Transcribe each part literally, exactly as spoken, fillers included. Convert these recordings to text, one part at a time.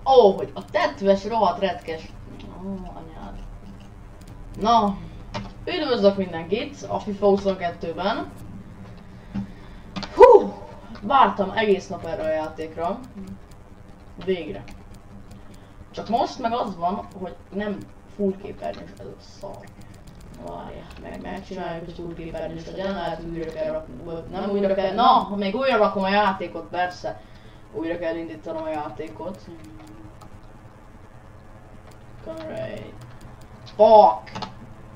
Ó, oh, hogy a tetves rohadt retkes. Ó, oh, anyád. Na, üdvözlök mindenkit a FIFA huszonkettőben. Hú, vártam egész nap erre a játékra. Végre. Csak most meg az van, hogy nem full képernyős ez a szar. Várjál, meg megcsináljuk, hogy full képernyős legyen, lehet újra kell rakni, nem újra kell, na, ha még újra rakom a játékot, persze. Újra kell indítanom a játékot. Alright. Fuck!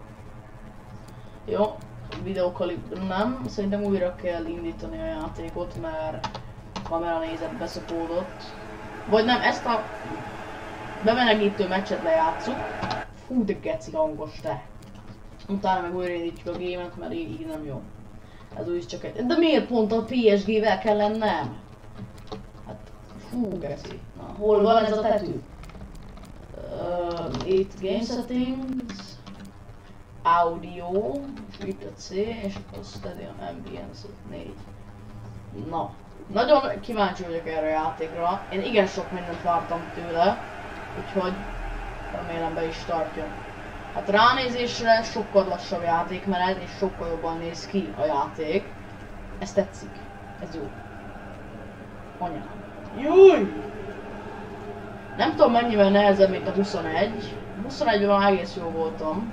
Jó, videókalibr nem, szerintem újra kell indítani a játékot, mert a kamera nézet beszopódott. Vagy nem, ezt a bemelegítő meccset lejátszuk. Fú, de geci hangos te. Utána meg újraindítjuk a gémet, mert így, így nem jó. Ez úgyis csak egy... De miért pont a pé es gé-vel kell lennem? Hát, fú, geci. Na, hol van ez a tetű? Uh, itt Game Settings, Audio, és itt a C, és a Stadium Ambience négy. Na, nagyon kíváncsi vagyok erre a játékra. Én igen sok mindent vártam tőle, úgyhogy remélem be is tartja. Hát ránézésre sokkal lassabb játékmenet, és sokkal jobban néz ki a játék. Ez tetszik, ez jó. Anyám. Júj! Nem tudom mennyivel nehezebb, mint a huszonegy. A huszonegyben már egész jó voltam.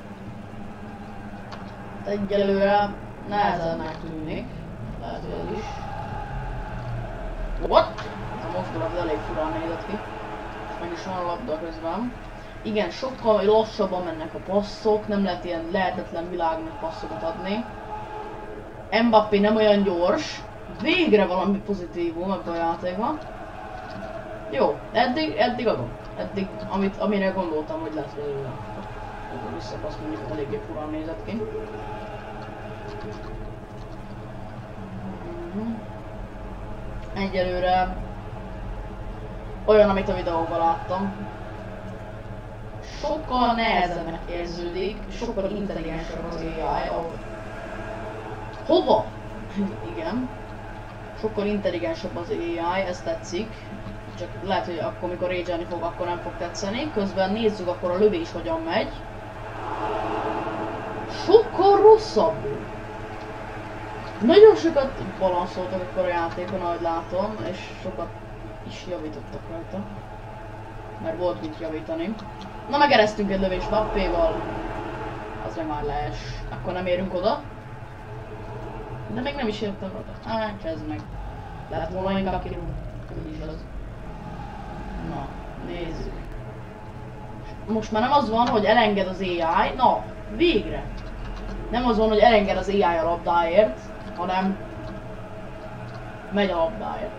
Egyelőre nehezebbnek tűnik. Lehet, hogy ez is. What? Ez a mozdulat elég furán nézett ki. És meg is van a labda közben. Igen, sokkal lassabban mennek a passzok, nem lehet ilyen lehetetlen világnak passzokat adni. Mbappé nem olyan gyors. Végre valami pozitívum ebben a játékban. Jó, eddig, eddig adom. Eddig, amit, amire gondoltam, hogy lesz belőle. Akkor visszapassz mondjuk eléggé furán nézett ki. Egyelőre olyan, amit a videóban láttam. Sokkal nehezebbnek érződik, sokkal intelligensebb az á i. Hova? Igen. Sokkal intelligensebb az á i, ez tetszik. Csak lehet, hogy akkor, mikor rage-elni fog, akkor nem fog tetszeni. Közben nézzük akkor a lövés hogyan megy. Sokkal rosszabbul. Nagyon sokat balanszoltak akkor a játékon, ahogy látom, és sokat is javítottak rajta. Mert volt mit javítani. Na, megeresztünk egy lövést Mbappéval. Az meg már lees. Akkor nem érünk oda. De még nem is értem oda. Hát, ez meg. Lehet volna inkább kirúgni. Így is az. Na, nézzük. Most már nem az van, hogy elenged az á i. Na, végre. Nem az van, hogy elenged az á i a labdáért, hanem megy a labdáért.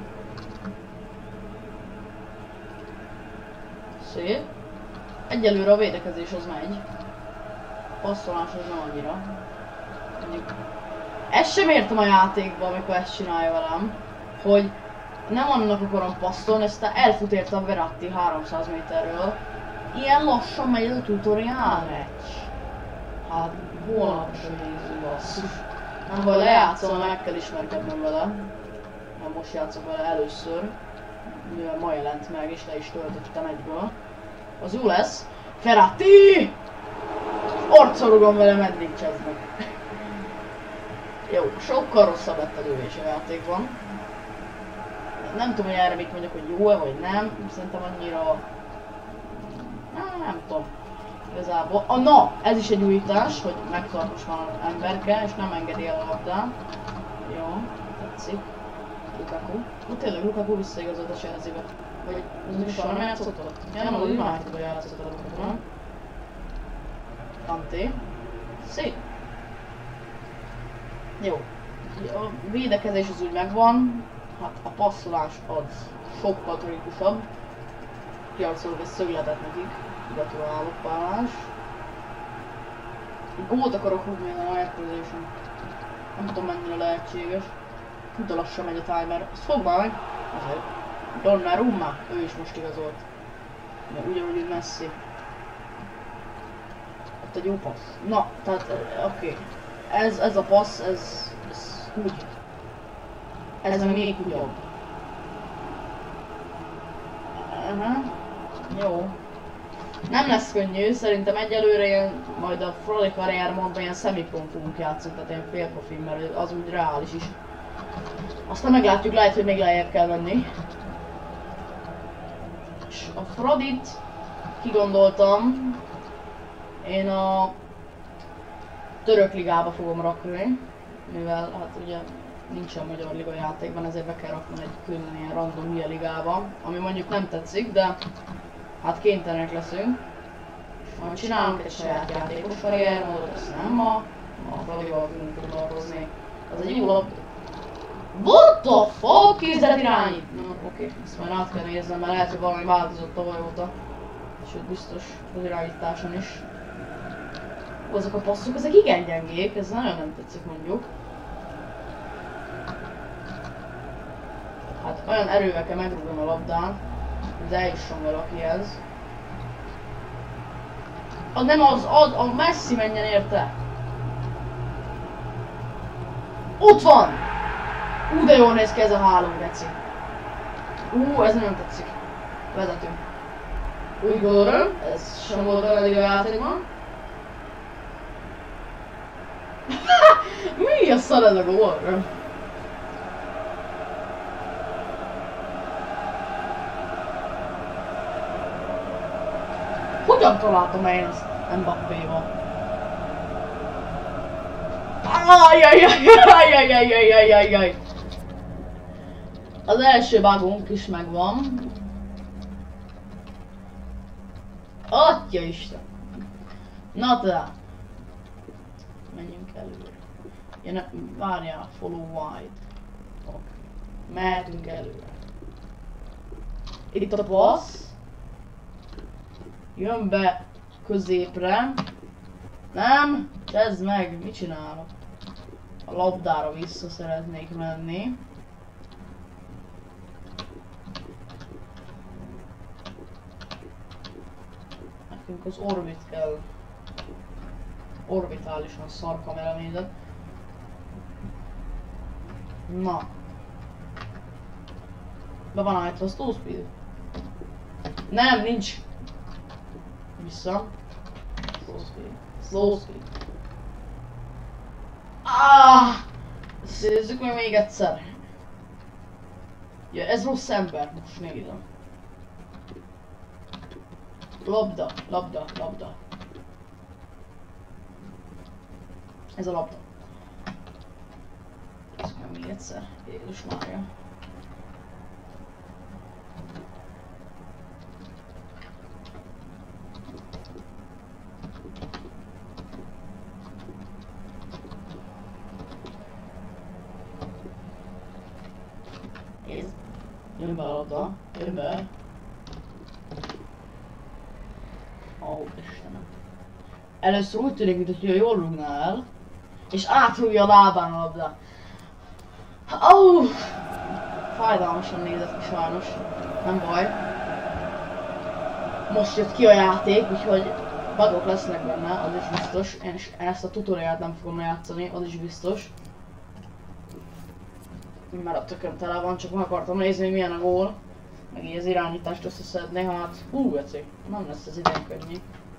Szép. Egyelőre a védekezés az megy. A passzolás az nem annyira. Mondjuk. Ezt sem értem a játékban, amikor ezt csinálja velem, hogy nem annak akarom passzolni, ezt elfut érte a Verratti háromszáz méterről. Ilyen lassan megy ez a tutoriál meccs. Hát holnap sem nézzük basszus. Nem baj, lejátszom, meg kell ismerkednem vele. Mert most játszok vele először. Mivel ma jelent meg, és le is töltöttem egyből. Az jó lesz. Verratti! Arccal rugom vele, meddig csesznek. Jó, sokkal rosszabb lett a lövés a játékban. Nem tudom, hogy erre mit mondjak, hogy jó-e vagy nem. Szerintem annyira... Nem, nem tudom. Igazából. Ah, na! Ez is egy újítás, hogy megtartos már az emberke, és nem engedi el a labdát. Jó, tetszik. Lukaku. Na tényleg, Lukaku visszaigazolt a Chelsea-be. Vagy ez még soha nem játszott ott? Ja, nem, az United-ban játszott a Lukaku, nem? Kanté. Szép. Jó. A védekezés az úgy megvan. Hát a passzolás az sokkal tritikusabb. Kiarcolok egy szögletet nekik. Gratulálok, pálás. Gólt akarok húzni a mérkőzésen. Nem tudom mennyire lehetséges. De lassan megy a timer. Azt fogd már meg! Azért. Donnarumma, ő is most igazolt. De ugyanúgy, hogy Messi. Ott egy jó passz. Na, tehát oké. Okay. Ez, ez a passz, ez, ez úgy. Ez a még jobb. Uh-huh. Jó. Nem lesz könnyű, szerintem egyelőre ilyen, majd a Fradi karriermódban ilyen semi-pro fogunk játszani, tehát ilyen félprofi, mert az úgy reális is. Aztán meglátjuk, lehet, hogy még lejjebb kell venni. És a Fradit kigondoltam, én a török ligába fogom rakni, mivel hát ugye nincsen magyar liga játékban, ezért be kell raknom egy külön ilyen random hülye ligába, ami mondjuk nem tetszik, de hát kénytelenek leszünk. Majd csinálunk egy saját játékos karriermódot, ezt nem ma, ma a Fradival fogunk foglalkozni. Az egy jó lap. What the fuck is that irányít? No, oké, okay. Ezt majd át kell néznem, mert lehet, hogy valami változott tavaly óta. Sőt, biztos az irányításon is. Azok a passzok, ezek igen gyengék, ez nagyon nem tetszik mondjuk. Hát olyan erővel kell megrúgom a labdán, hogy eljusson valakihez. A nem az, az, a Messi menjen érte! Ott van! Ú, de jól néz ki ez a háló, geci. Ú, ez nem tetszik. Vezetünk. Úgy gondolom, ez sem volt olyan a játékban. Mi a szar ez a gól? Hogyan találtam én ezt Mbappéval? Ajjajjajjajjajjajjajjajjajjaj! Az első bugunk is megvan. Atya Isten! Na te! Menjünk előre. Ja, ne, várjál, follow wide. Okay. Mehetünk előre. Itt a passz. Jön be középre. Nem! Csezd meg! Mit csinálok? A labdára vissza szeretnék menni. Nekünk az orbit kell. Orbitálisan szar kameranézet. Na. Be van állítva a slow speed. Nem, nincs. Vissza. Slow speed. Slow speed. Ah! Nézzük meg még egyszer. Ja, ez rossz ember, most nézem. Labda, labda, labda. Ez a labda. Nézzük meg még egyszer. Jézus Mária. Jön be a labda, jön be. Ó, oh, Istenem. Először úgy tűnik, mintha jól rúgná el, és átrúgja a lábán a labda. Ó! Oh! Fájdalmasan nézett ki sajnos. Nem baj. Most jött ki a játék, úgyhogy bugok lesznek benne, az is biztos. Én is ezt a tutoriált nem fogom játszani, az is biztos. Mert a tököm tele van, csak meg akartam nézni, hogy milyen a gól. Meg így az irányítást összeszedni, hát hú, geci, nem lesz ez idén könnyű.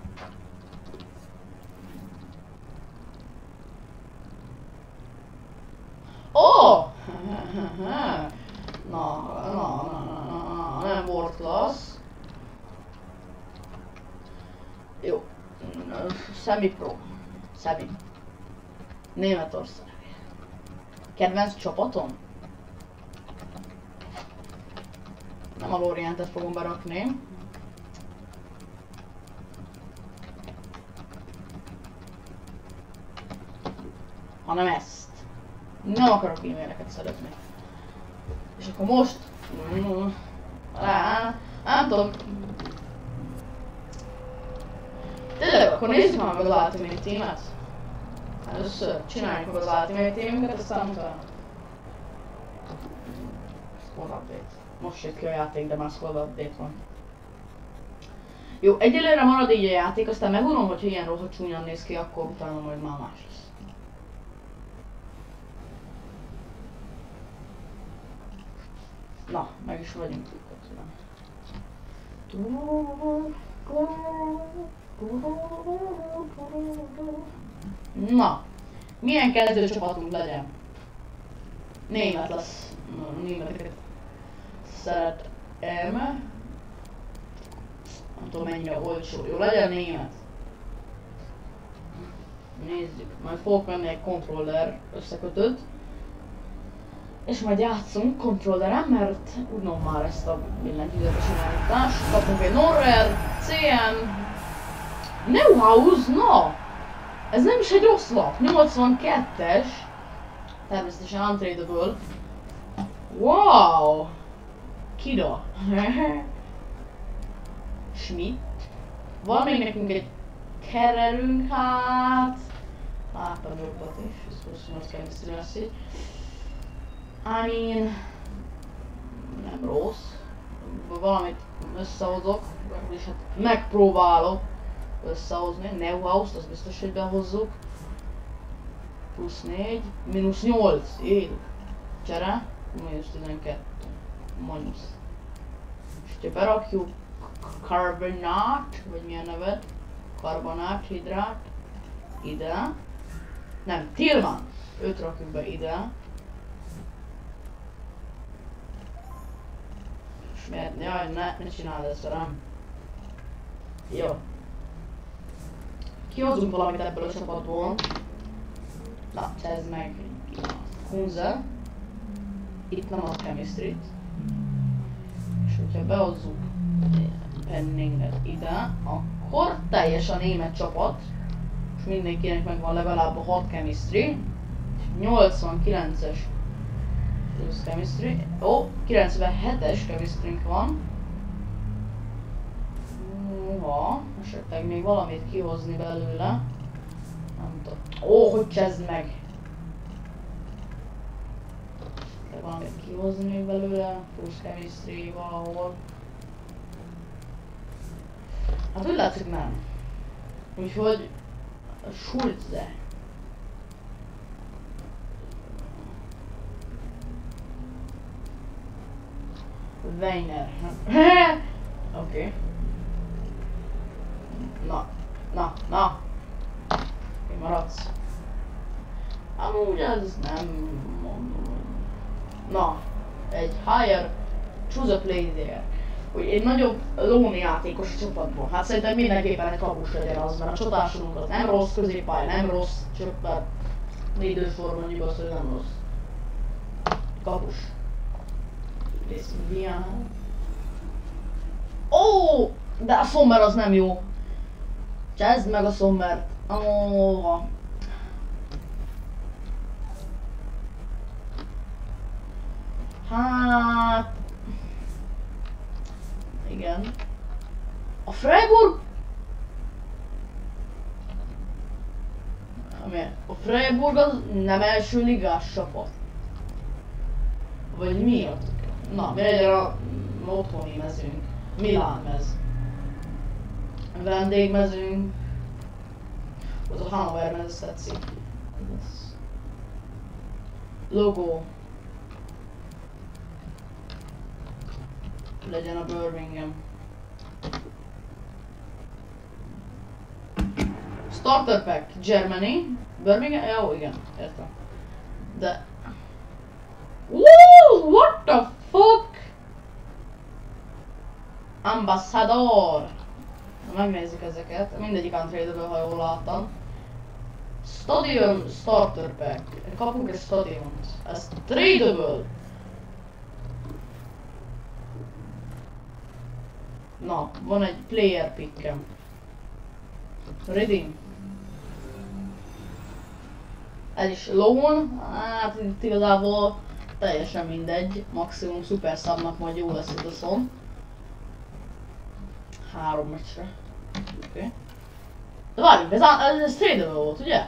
Ó! Oh! Na, na, na, na, na, nem volt klassz. Jó. Semi-pro. Semi. Németország. Kedvenc csapatom? Nem a Lorientet fogom berakni. Hanem ezt. Nem akarok e-maileket szeretni. És akkor most... Á, nem tudom. Tényleg, akkor nézzük meg az Ultimate Team-et. Először csináljuk meg az Ultimate Team-ünket, aztán utána. Squad update. Most jött ki a játék, de már squad update van. Jó, egyelőre marad így a játék, aztán megunom, hogy ilyen rohadt csúnyan néz ki, akkor utána majd már más lesz. Na, meg is vagyunk. Na, milyen kezdőcsapatunk legyen? Német lesz. Németeket szeretem. Nem tudom mennyire olcsó. Jó, legyen német. Nézzük. Majd fogok venni egy kontroller összekötőt. És majd játszunk kontrolleren, mert udnom már ezt a billentyűzetes irányítást. Kapunk egy Norrer, cé em, Neuhaus, na! Ez nem is egy rossz lap, nyolcvankettes. Természetesen untradable. Wow! Kida. Schmidt. Van még nekünk egy kerelünk, hát... Láttam jobbat is, ez huszonnyolc chemistry lesz így. I mean... Nem rossz. Valamit összehozok, és hát megpróbálok összehozni. Neuhaus, az biztos, hogy behozzuk. Plusz négy, mínusz nyolc, él. Csere, mínusz tizenkettő. Manusz. És ha berakjuk karbonát, vagy milyen neved? Karbonát, hidrát. Ide. Nem, Tillman. Őt rakjuk be ide. És miért? Jaj, ne, ne csináld ezt velem. Jó. Kihozunk valamit ebből a csapatból. Na, ez meg Kunze. Itt nem a chemistry-t. És hogyha behozzuk Penninget ide, akkor teljes a német csapat. És mindenkinek megvan legalább a hat chemistry. nyolcvankilences plusz chemistry. Ó, kilencvenhetes chemistry-nk van. Ha, esetleg még valamit kihozni belőle. Nem tudom. Ó, hogy csezd meg! De valamit kihozni még belőle, plusz chemistry valahol. Hát úgy látszik nem. Úgyhogy... Schulze. Weiner. Oké. Okay. Na, na, na. Mi maradsz? Amúgy ez nem mondom. Na, egy higher, choose a player. Hogy egy nagyobb lóni játékos a csapatból. Hát szerintem mindenképpen egy kapus legyen az, mert a csatásunk az nem rossz, középpálya nem rossz, csak már védősorban mondjuk azt, hogy nem rossz. Kapus. Ó, de a Sommer az nem jó. Csezd meg a Sommert. Ó. Hát... Igen. A Freiburg... A Freiburg az nem első ligás csapat. Vagy mi? Na, mi legyen a otthoni mezőnk? Milán mez. Vendégmezőnk. Az a Hannover mez tetszik. Logo. Legyen a Birmingham. Starter pack, Germany. Birmingham? Jó, igen, értem. De... Woo! What the fuck? Ambassador! Na, megnézzük ezeket. Mindegyik untradable, ha jól láttam. Stadium Starter pack. Kapunk egy stadiont. Ez tradable. Na, van egy player pickem. Reading. Ez is loan. Hát itt igazából teljesen mindegy. Maximum szuper szabnak majd jó lesz itt a szon. Három meccsre. Oké. Okay. De várjunk, ez, ez tradable volt, ugye?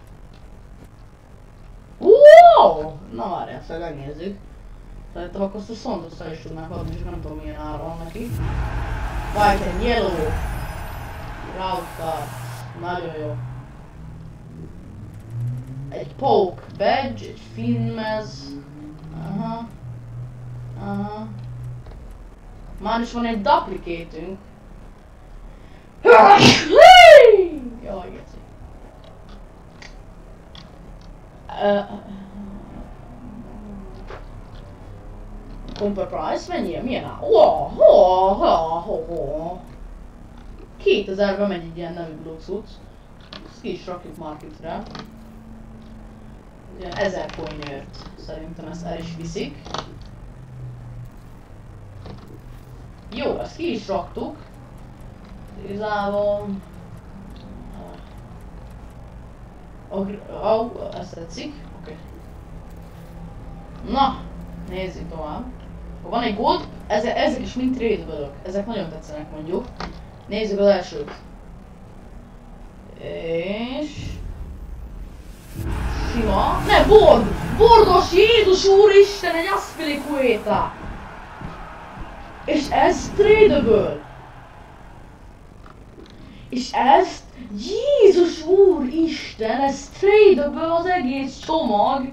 Wow! Na várjál, fel megnézzük. Szerintem akkor azt a szont össze is tudnánk adni, csak nem tudom milyen ára van neki. White and yellow. Route nagyon jó. Egy poke badge, egy filmez. Aha. Aha. Már is van egy duplikétünk. Jaj, geci. Compare price, mennyire? Milyen áll? Oh, oh, oh, oh, oh. kétezerbe megy egy ilyen nevű luxus. Ezt ki is rakjuk marketre. Ugye ezer coinért szerintem ezt el is viszik. Jó, ezt ki is raktuk. Igazából... Ó, ezt tetszik. Oké. Okay. Na, nézzük tovább. Van egy gold, ezek, ezek is mind trade-bölök. Ezek nagyon tetszenek mondjuk. Nézzük az elsőt. És... Sima. Ne, bord! Bordos, Jézus úristen, egy Aspilicueta! És ez trade-böl! És ezt, Jézus úristen, ez trade-böl az egész csomag!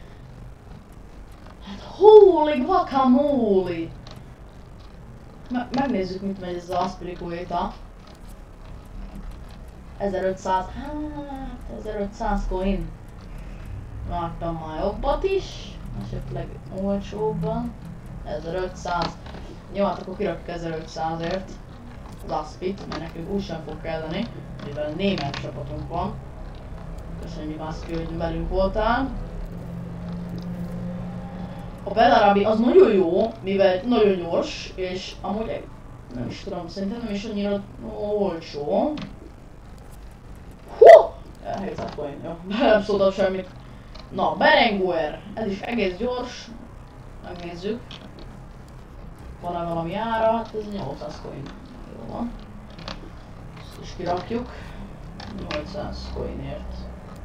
Hát holy guacamole! Me megnézzük, mit megy ez az Aspilicueta. ezerötszáz, hát ezerötszáz coin. Vártam már jobbat is, esetleg olcsóbban. ezerötszáz. Jó, hát akkor kirakjuk ezerötszázért az Aspit, mert nekünk úgy sem fog kelleni, mivel német csapatunk van. Köszönjük Aszki, hogy velünk voltál. A Belarabi az nagyon jó, mivel nagyon gyors, és amúgy nem is tudom, szerintem nem is annyira olcsó. Hú! hétszáz coin, jó. Nem szóltam semmit. Na, Berenguer, ez is egész gyors. Megnézzük. Van-e valami ára? Hát ez nyolcszáz coin. Jó van. Ezt is kirakjuk. nyolcszáz coinért.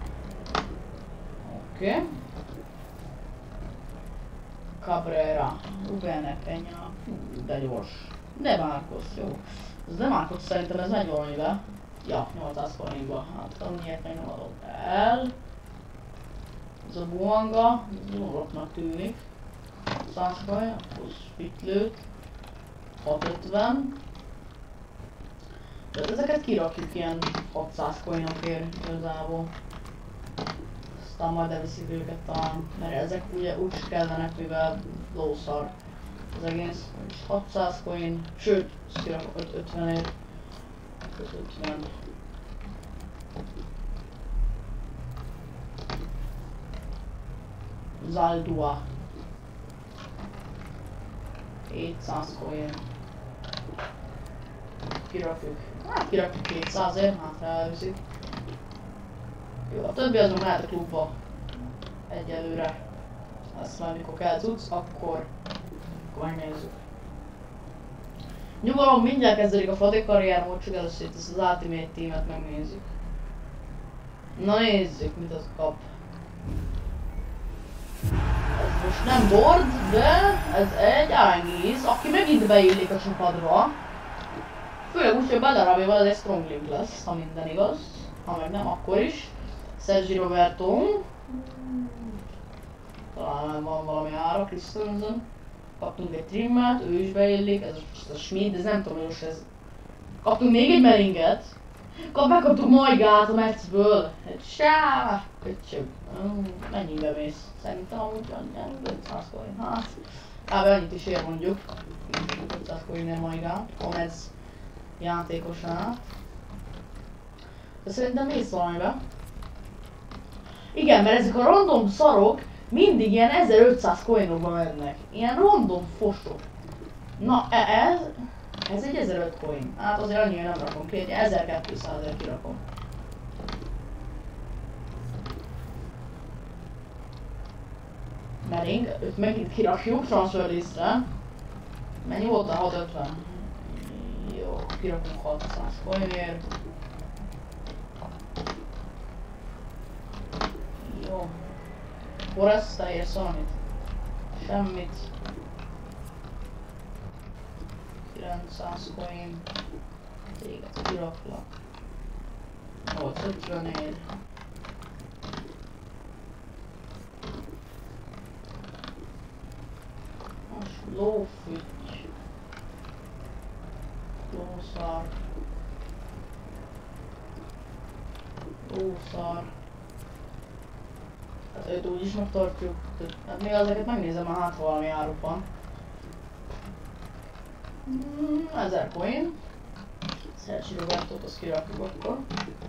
Oké. Okay. Cabrera, Rubene, Peña, de gyors. De Marcos, jó. Ez de Marcos szerintem ez megy valamibe. Ja, nyolcszáz forintba. Hát annyiért meg nem adott el. Ez a Buanga, ez unaloknak tűnik. száz coin, plusz pitlőt. hatszázötven. De ezeket kirakjuk ilyen hatszáz coinokért igazából. Aztán majd elviszik őket talán, mert ezek ugye úgy kellenek, mivel lószar az egész. hatszáz coin, sőt, ezt kirakok ötvenért. ötven. Zaldua. hétszáz coin. Kirakjuk. Hát kirakjuk kétszázért, hát elviszik. Jó, a többi azon lehet a klubba. Egyelőre. Ezt már mikor kell tudsz, akkor, akkor megnézzük. Nyugalom, mindjárt kezdődik a Fadi karrier, most csak először itt ezt az Ultimate Teamet megnézzük. Na nézzük, mit az kap. Ez most nem board, de ez egy Arangiz, aki megint beillik a csapatba. Főleg úgy, hogy Belarabival ez egy strong link lesz, ha minden igaz. Ha meg nem, akkor is. Sergi Roberto. Talán van valami ára, Christensen. Kaptunk egy trimmet, ő is beillik, ez a Schmid, ez nem tudom, hogy most ez... Kaptunk még egy Meringet. Kap, megkaptuk Majgát a Metszből. Egy sá, köcsög. Mennyibe mész? Szerintem amúgy ötszáz coin. Hát, kb. Annyit is ér mondjuk. ötszáz coinért Majgát. Gomez játékosát. De szerintem mész valamibe. Igen, mert ezek a random szarok mindig ilyen ezerötszáz coinokba mennek. Ilyen random fosok. Na, ez... Ez egy ezeröt coin. Hát azért annyira nem rakom ki, egy ezerkétszázért kirakom. Mering, őt megint kirakjuk transfer listre. Mennyi volt a hatszázötven? Jó, kirakunk hatszáz coinért. Jó. Forresta érsz valamit? Semmit. kilencszáz coin. Téged kiraklak. nyolcszázötvenért. Most lófügy. Ó, szar. Ó, szar. Hát őt úgyis megtartjuk. Hát még ezeket megnézem, hát valami áruk van. Hmm, ezer coin. Szercsi Robertot, azt kirakjuk akkor.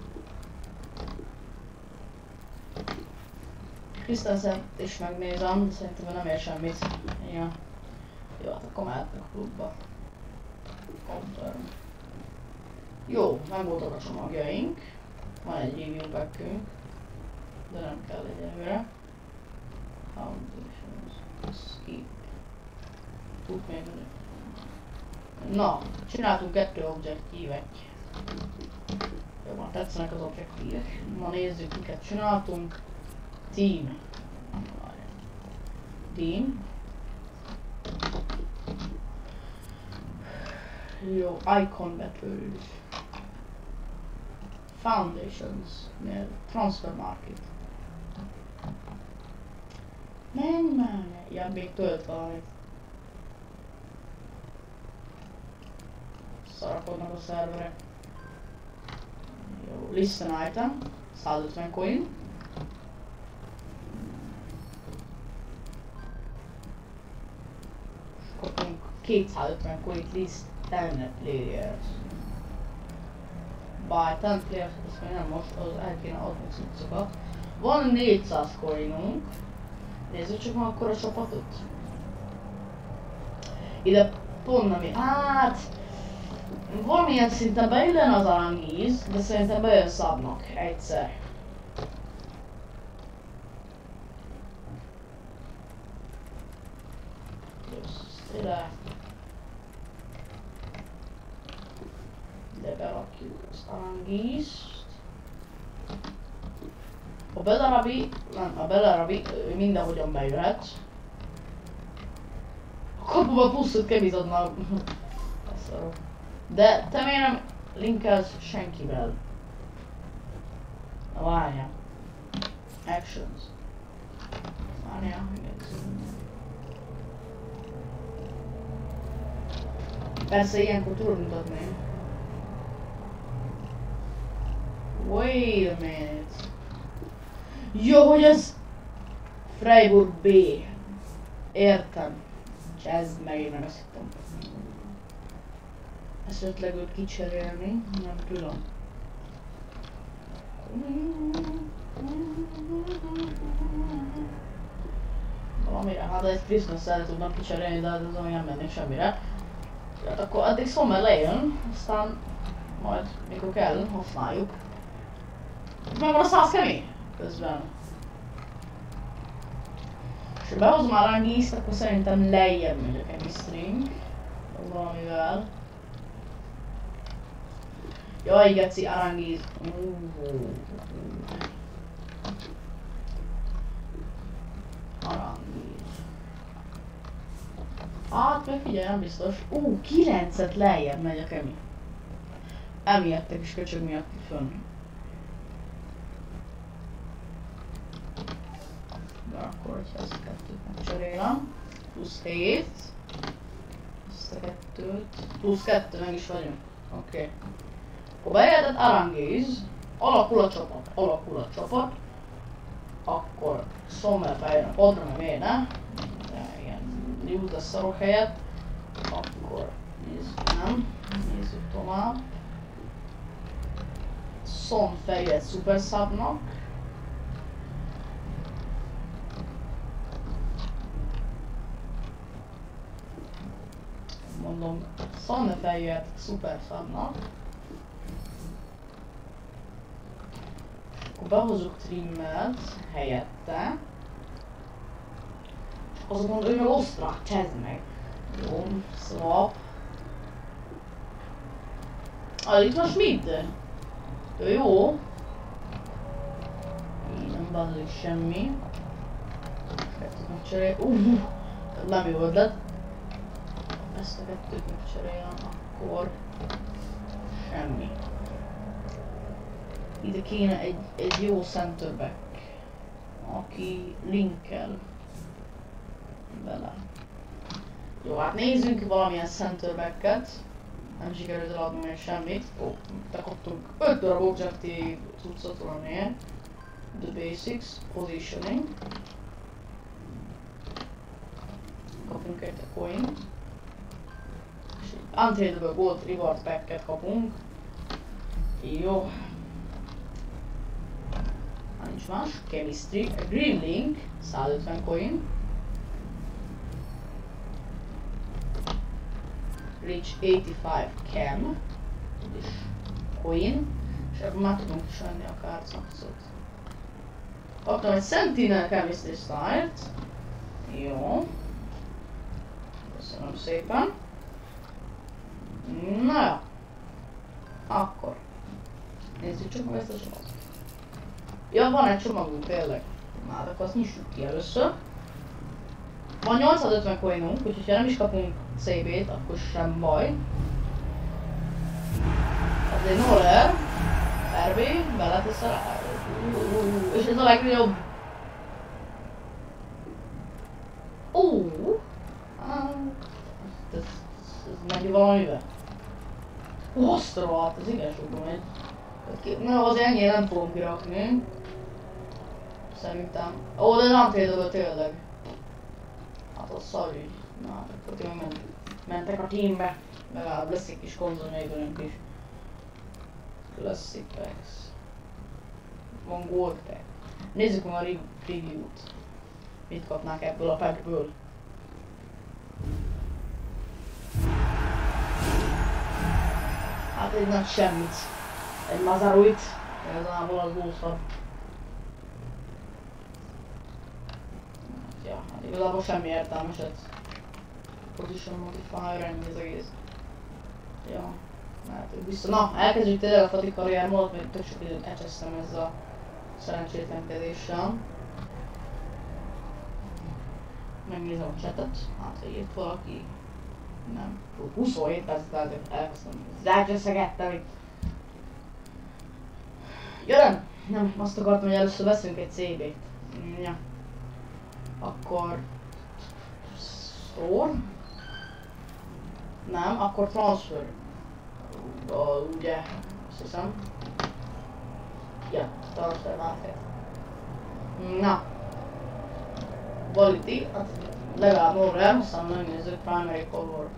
Christensen is megnézem, de szerintem nem ér semmit. Ja. Jó, hát akkor mehetnek a klubba. Confirm. Jó, megvoltak a csomagjaink. Van egy review backünk, de nem kell egyelőre. Foundations. Skip. Tud még. Na, csináltunk kettő objektívet. Jó, már tetszenek az objektívek. Na nézzük, miket csináltunk. Team. Team. Jó, icon betűs. Foundations. Transfer market. Menj már! Ja, még tölt valamit. Szarakodnak a szerverek. Jó, listen item. százötven coin. Kapunk kétszázötven coin list ten players. Buy ten players, ezt még nem most, az el kéne adni cuccokat. Van négyszáz coinunk. Nézzük csak már akkor a csapatot. Ide pont nem, hát valamilyen szinten bejön az aranyíz, de szerintem bejön szabnak egyszer. Just ide. Ide berakjuk az aranyízt. A Belarabi, nem, a Belarabi mindenhogyan bejöhet. A kapuba pusztut kebizodnak. De te miért nem linkelsz senkivel? Na várjál. Actions. Várjál, persze ilyenkor tudod mutatni. Wait a minute. Jó, hogy ez Freiburg B. Értem. Csezd meg, én nem ezt hittem. Esetleg őt kicserélni, nem tudom. Valamire, hát egy Christmas-el tudnak kicserélni, de azon nem mennék semmire. Hát akkor addig Sommer lejön, aztán majd mikor kell, használjuk. Megvan a száz kemény közben. És ha behozom már a gízt, akkor szerintem lejjebb megy a chemistry-nk. Valamivel. Jaj, geci, aranyíz. Aranyíz. Hát, meg figyelj, nem biztos. Ú, kilencet lejjebb megy a kemi. Emijedtek is köcsög miatt fönn. De akkor, hogyha ezt a kettőt megcserélem. Plusz hét. Ezt a kettőt. Plusz kettő, meg is vagyunk. Oké. Okay. Akkor bejelentett aranyíz. Alakul a csapat. Alakul a csapat. Akkor Sommer feljön a padra, mert miért ne? De igen, jut a szarok helyett. Akkor nézzük, nem. Nézzük tovább. Son fejlett Super Subnak. Mondom, Son fejlett Super Subnak. Akkor behozunk Trimmet helyette. És azt mondom, ő meg osztrák, csezd meg. Jó, swap. Ah, itt van Schmidt. Ő jó. Így nem bazzik semmi. Kettőt megcserélj. Uh, nem jó ötlet. Ezt a kettőt megcseréljem, akkor semmi. Ide kéne egy, egy jó centerback, aki linkel vele. Jó, hát nézzünk valamilyen centerbacket. Nem sikerült eladni még semmit. Ó, de kaptunk öt darab objective cuccot valamiért. The basics, positioning. Kapunk egy coin. És egy untradable gold reward packet kapunk. Jó. Hát nincs más. Chemistry. A green link. százötven coin. Reach eighty-five chem. És coin. És ebből már tudunk is venni a kártyacot. Kaptam egy Sentinel Chemistry Start. Jó. Köszönöm szépen. Na jó. Akkor. Nézzük csak meg ezt a csomagot. Ja, van egy csomagunk tényleg. Na, akkor azt nyissuk ki először. Van nyolcszázötven coinunk, úgyhogy ha nem is kapunk cé bét, akkor sem baj. Ez egy Noller. er bé, beleteszel rá. És ez a legnagyobb. Ó, hát, ez, ez megy valamivel. Ó, azt a rohadt, ez igen sokban megy. Na, azért ennyire nem fogom kirakni. Szerintem. Ó, de nem tényleg tényleg. Hát az szarügy. Na, akkor tényleg ment, mentek a teambe. Legalább lesz egy kis konzoljaidőnünk is. Classic packs. Van gold pack. Nézzük meg a review-t. Mit kapnák ebből a packből. Hát egy nagy semmit. Egy Mazaruit. Igazából az gószab. Ja, hát igazából semmi értelmeset. Position modifier, ennyi az egész. Ja, mehetünk vissza. Na, elkezdjük tényleg a Fati karriermódot, mert tök sok időt elcsesztem ezzel a szerencsétlenkedéssel. Megnézem a chatet, hát írt valaki. Nem, huszonhét percet elkezdtem, elcseszegettem itt. Jön! Nem, azt akartam, hogy először veszünk egy cé bét. Ja. Akkor... Store? Nem, akkor transfer. Uh, ugye, azt hiszem. Ja, transfer market. Na. Quality, hát legalább Noller, aztán megnézzük primary color.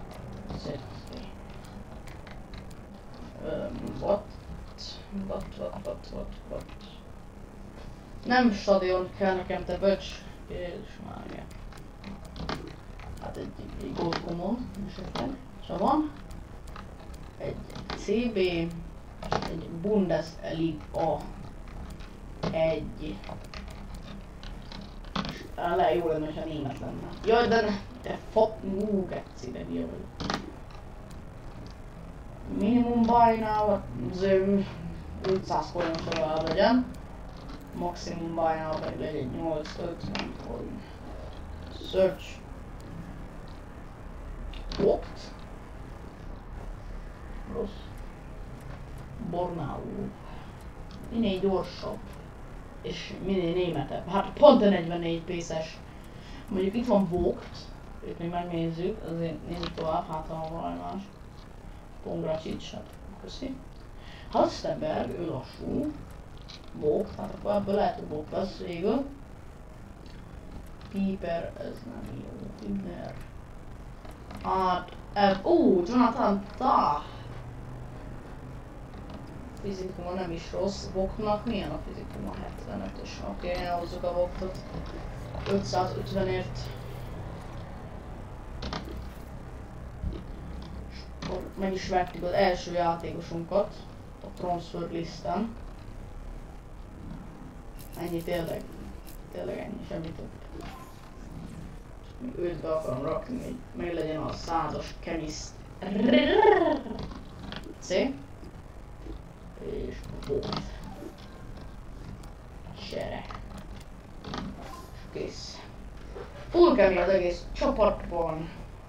What? What, what, what, what, what? Nem stadion kell nekem, te böcs. Jézus Mária. Hát egy, egy gold common esetleg. És van. Egy cé bé. Egy Bundesliga. Egy. Le jó lenne, ha német lenne. Jaj, de ne. Te fok. Ú, geci, de hülye vagy. Minimum buy now. ötszáz forint legalább legyen. Maximum buy now pedig legyen nyolcszázötven forint. Search. What? Rossz. Bornau. Minél gyorsabb. És minél németebb. Hát pont a negyvennégy pészes. Mondjuk itt van Vogt. Itt még megnézzük. Azért nézzük tovább, hát ha van valami más. Pongracsics, hát köszi. Halstenberg, ő lassú. Vogt, hát akkor ebből lehet, hogy Vogt lesz végül. Piper, ez nem jó. Hübner. Hát, ebb, ó, Jonathan Tah. Fizikuma nem is rossz. Vogtnak milyen a fizikuma? hetvenötös. Oké, okay, elhozzuk a Vogtot. ötszázötvenért. Akkor meg is vettük az első játékosunkat a transfer listen. Ennyi tényleg. Tényleg ennyi, semmi több. Még őt be akarom rakni, hogy meg legyen a százas chemist. C. És Vogt. Csere. Kész. Full chemi az egész csapatban.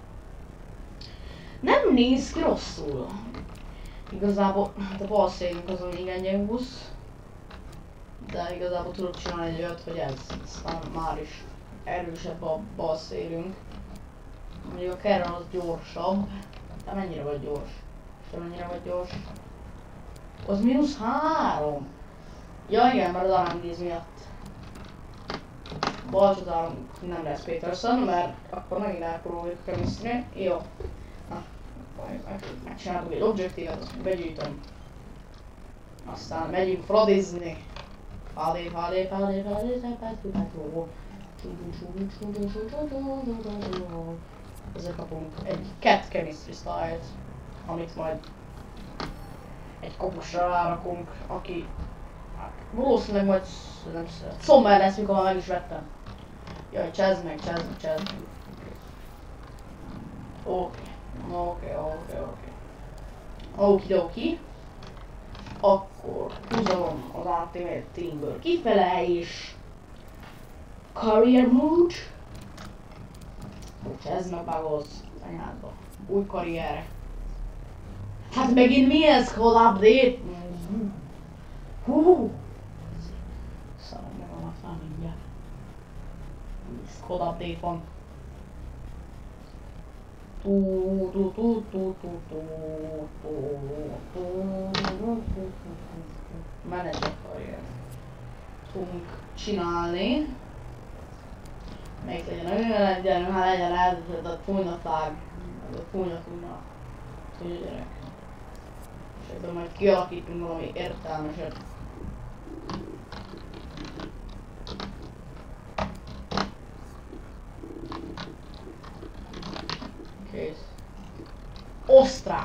Nem néz ki rosszul. Igazából, hát a balszélünk az, hogy igen gyengusz. De igazából tudok csinálni egy olyat, hogy ez, ez már is erősebb a balszélünk. Mondjuk a Karen az gyorsabb. De mennyire vagy gyors? Úristen, annyira vagy gyors. Az mínusz három. Ja igen, mert az Arangíz miatt. Balcsodálunk nem lesz Peterson, mert akkor megint elpróbáljuk a chemistry. Jó. Na, megcsinálunk egy objektívet, azt begyűjtöm. Aztán megyünk fradizni. Fadé, fadé, fadé, fadé, ezzel kapunk egy cat chemistry style-t, amit majd egy kopusra rárakunk, aki valószínűleg majd nem szeret. Sommer lesz, mikor már meg is vettem. Jaj, csezd meg, csezd meg, csezd meg. Oké, oké, oké, oké. Okidoki. Akkor húzom az Ultimate Teamből kifele és Career Mode. Csezd meg bagolsz anyádba. Új karrier. Hát megint mi ez? Code update? Hú! Szarom meg a matán mindjárt. Code update van. Tú, tú, tú, tú, tú, tú, tú, tú, Manager karrier. Tudunk csinálni. Még legyen olyan legyen, ha legyen eldöntött a fújnatlág. A fújnatúna. Tudja gyerek. És ebben majd kialakítunk valami értelmeset. Kész. Osztrák!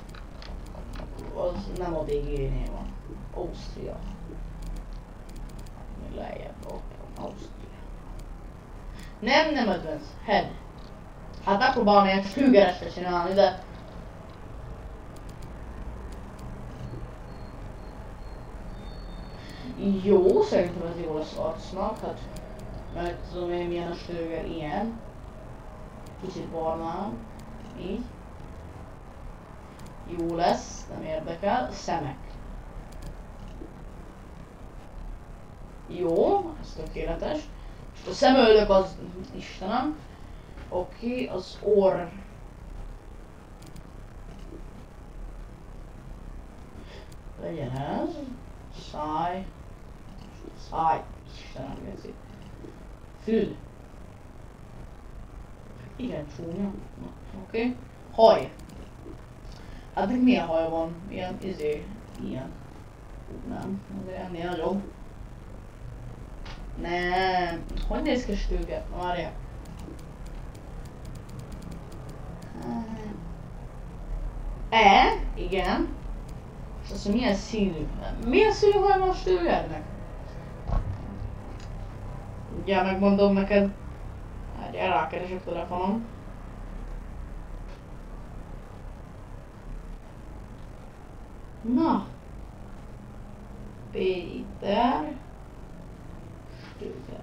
Az nem a végénél van. Ausztria. Még lejjebb, ott Ausztria. Nem, nem advance. Head. Hát megpróbálom ilyen stügeresre csinálni, de... Jó, szerintem ez jó lesz arcnak, hát... Mert tudom én milyen a stüger, ilyen. Kicsit barnán. Így. Jó lesz, nem érdekel. Szemek. Jó, ez tökéletes. És a szemöldök az... Istenem. Oké, okay, az orr. Legyen ez. Száj. Száj. Istenem, geci. Fül. Igen, csúnya. Oké. Okay. Haj. Hát még milyen haj van? Ilyen, izé, ilyen. Nem, azért ennél nagyobb. Nem. Hogy néz ki a stőge? Várjál. E? Igen. És azt mondja, milyen színű? Milyen színű haj van a stőgernek? Ugye megmondom neked. Várjál, rákeresek telefonom. Na. Péter. Stőger.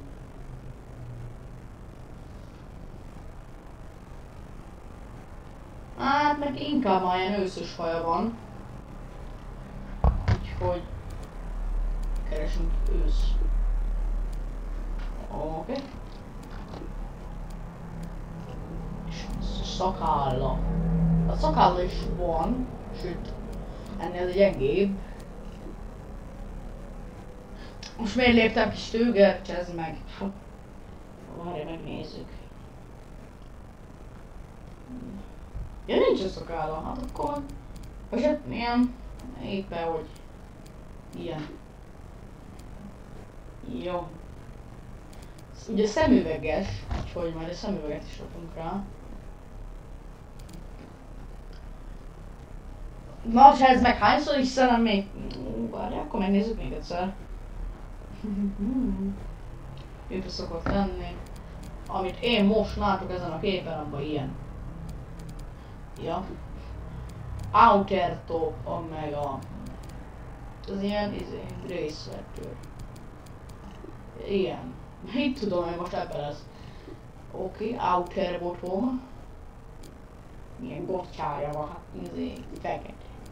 Hát meg inkább már ilyen őszös haja van. Úgyhogy keresünk ősz. Oké. Okay. És szakálla. A szakálla is van, sőt ennél gyengébb. Most miért léptem ki stőger? Csezd meg. Várj, megnézzük. Ja, nincs a szakálla, hát akkor... Vagy hát ilyen... Éppen hogy... Ilyen. Jó. Ugye szemüveges, úgyhogy majd a szemüveget is rakunk rá. Na, és ez meg hányszor is szerem még? Várjál, akkor megnézzük még egyszer. Itt szokott lenni. Amit én most látok ezen a képen, abban ilyen. Ja. Outer top, meg a... Az ilyen, izé, részvető. Ilyen. Itt tudom, hogy most ebben lesz. Oké, okay, outer bottom. Milyen gottyája van, hát izé, fekete.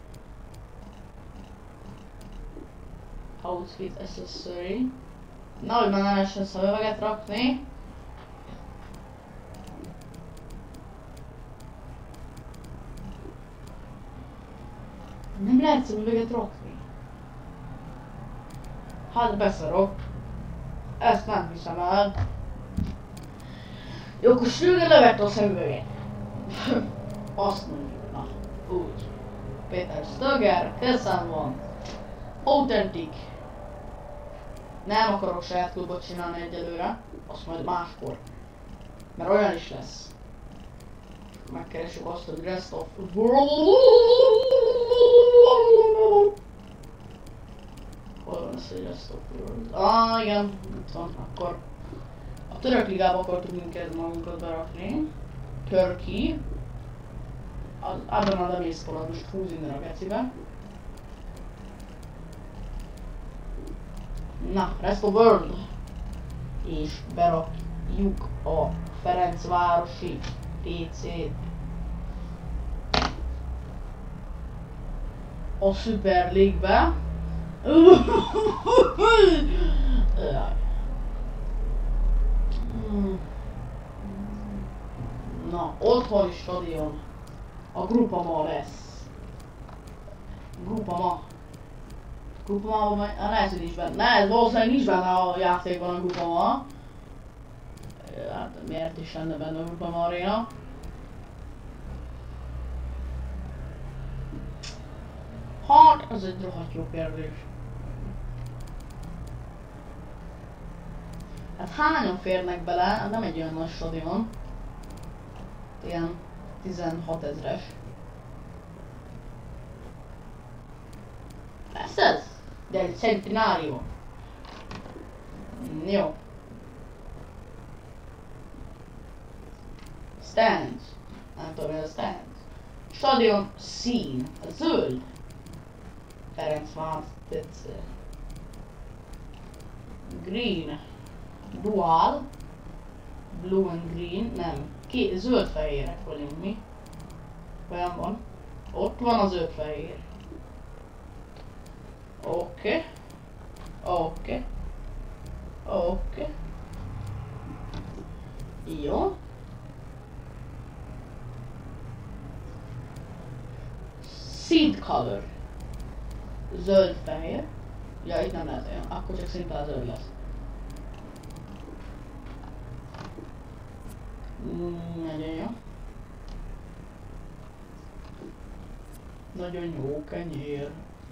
Outfit accessory. Na, hogy már ne lehessen szemüveget rakni. Nem lehet szemüveget rakni. Hát beszarok. Ezt nem hiszem el. Jó, akkor sürgően levette a szemüvegét. Azt mondjuk, na, úgy. Péter Stöger, keszem van. Authentic. Nem akarok saját klubot csinálni egyelőre. Azt majd máskor. Mert olyan is lesz. Megkeressük azt, hogy Rest of Hol van ez, hogy Rest of World? Ah, igen, itt van, akkor a török ligába akartuk minket magunkat berakni. Turkey. Abban a lemészkolat most húz innen a gecibe. Na, Rest of World. És berakjuk a Ferencvárosi té cét. A Super League-be. Na, otthoni stadion. A Groupama lesz. Groupama. Groupama, lehet, hogy nincs benne. Ne, valószínűleg nincs benne a játékban a Groupama. Hát miért is lenne benne a Groupama Arena? Hát, ez egy rohadt jó kérdés. Hát hányan férnek bele? Nem egy olyan nagy stadion. Ilyen tizenhat ezres. Lesz ez? De egy centenárium. Jó. Stands. Nem tudom, ez a stands. Stadion szín. Zöld. Ferencváros tetsző. Green. Dual. Blue and green. Nem. Ki, zöld-fehérek vagyunk mi. Olyan van. Ott van a zöld-fehér. Oké. Oké. Oké. Jó. Seed color. Zöld-fehér. Ja, itt nem lehet olyan. Akkor csak szimplán zöld lesz. Mm, nagyon jó. Nagyon jó kenyér.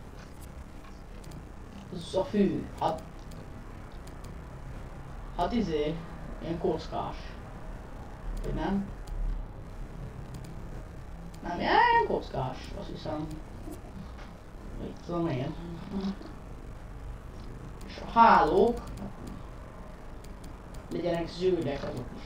Ez a fű. Hát... Hát izé... Ilyen kockás. Vagy nem? Nem, ilyen kockás. Azt hiszem. Mit tudom én. És a hálók... Legyenek zöldek azok is.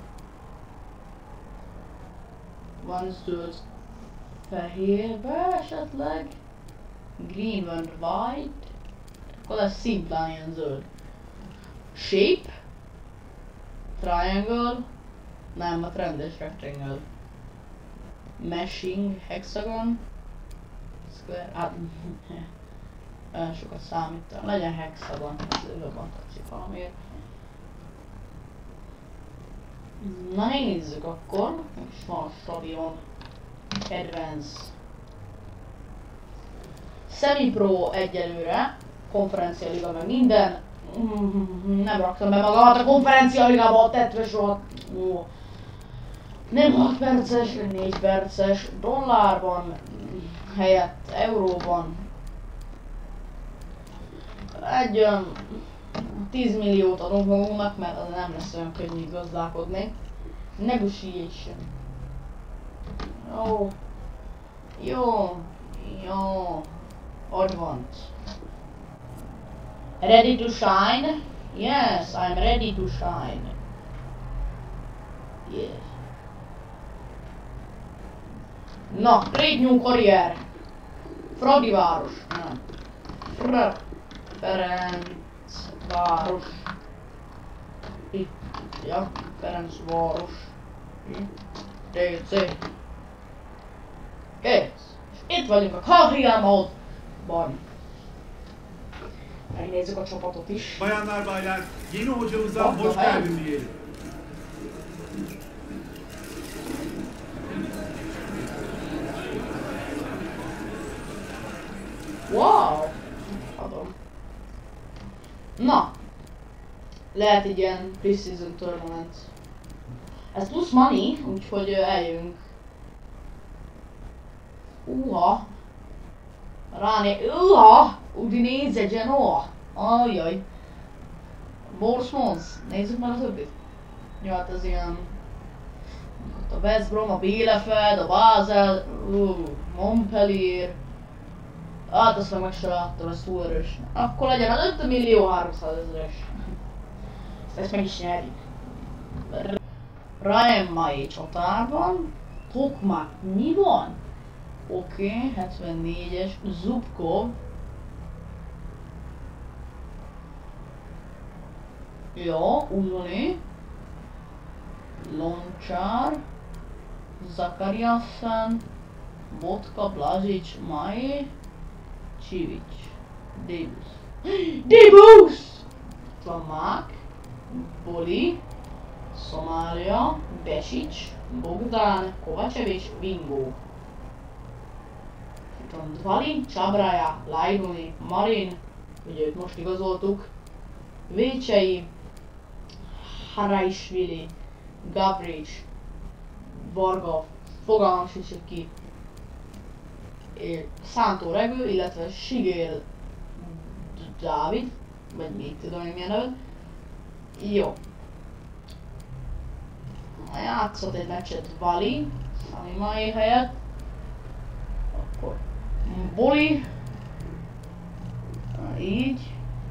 Van zöld fehérbe esetleg. Green and white. Akkor lesz szimplán ilyen zöld. Shape. Triangle. Nem, a rendes rectangle. Meshing, hexagon. Square. Hát... Olyan sokat számítam. Legyen hexagon. Ez jobban tetszik valamiért. Na nézzük akkor. És van a stadion. Advance. Semi-pro egyelőre. Konferencia liga meg minden. Nem raktam be magamat a konferencia ligába a tetves rohadt. Nem hat perces, négy perces. Dollárban helyett euróban. Egy olyan tíz milliót adunk magunknak, mert az nem lesz olyan könnyű gazdálkodni. Negotiation. Jó. Jó. Jó. Advance. Ready to shine? Yes, I'm ready to shine. Yes. Na, Great New Courier. Fradi város. Nem. Fr. Ferencváros. Itt. Ja, Ferencváros. té cé. Kész. És itt vagyunk a Kahriel módban. Megnézzük a csapatot is. Bayanlar baylar, yeni hocamıza hoş geldin diyelim. Na! Lehet egy ilyen pre-season tournament. Ez plusz money, úgyhogy eljövünk. Uha! Ráné... Uha! Udinese, Genoa! Ajjaj! Borsmons! Nézzük már a többit. Jó, hát ez ilyen... A West Brom, a Bielefeld, a Basel, uh, Montpellier. Hát azt meg se láttam, ez túl erős. Akkor legyen az öt millió háromszázezeres. Ezt meg is nyerjük. Ryan Mai csatárban. Tokmak mi van? Oké, okay, hetvennégyes. Zubkov. Jó, Uzoni. Loncsár. Zakariasen. Botka, Blažič, Mai. Csivics. Debus. Debus! Tlamák. Boli. Szomália. Besics. Bogdán. Kovacevic. Vingo. Itt van Dvali, Csabraja, Lajduni, Marin. Ugye őt most igazoltuk. Vécsei. Haraisvili. Gavric. Varga. Fogalmam sincs ki. Szántó Regő, illetve Sigél Dávid, vagy még tudom én milyen neved. Jó. Játszott egy meccset Vali, Sami Mai helyett. Akkor Boli. Így.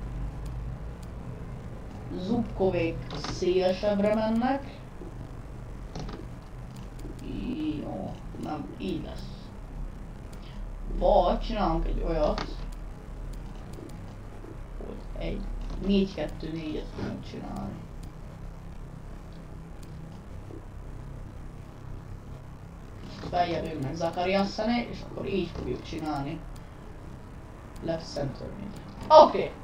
Zubkovék szélesebbre mennek. Jó, nem, így lesz. Vagy csinálunk egy olyat, hogy egy négy kettő négyet fogunk csinálni. Feljebb jönnek Zakariasené, és akkor így fogjuk csinálni. Left center mid. Oké. Okay.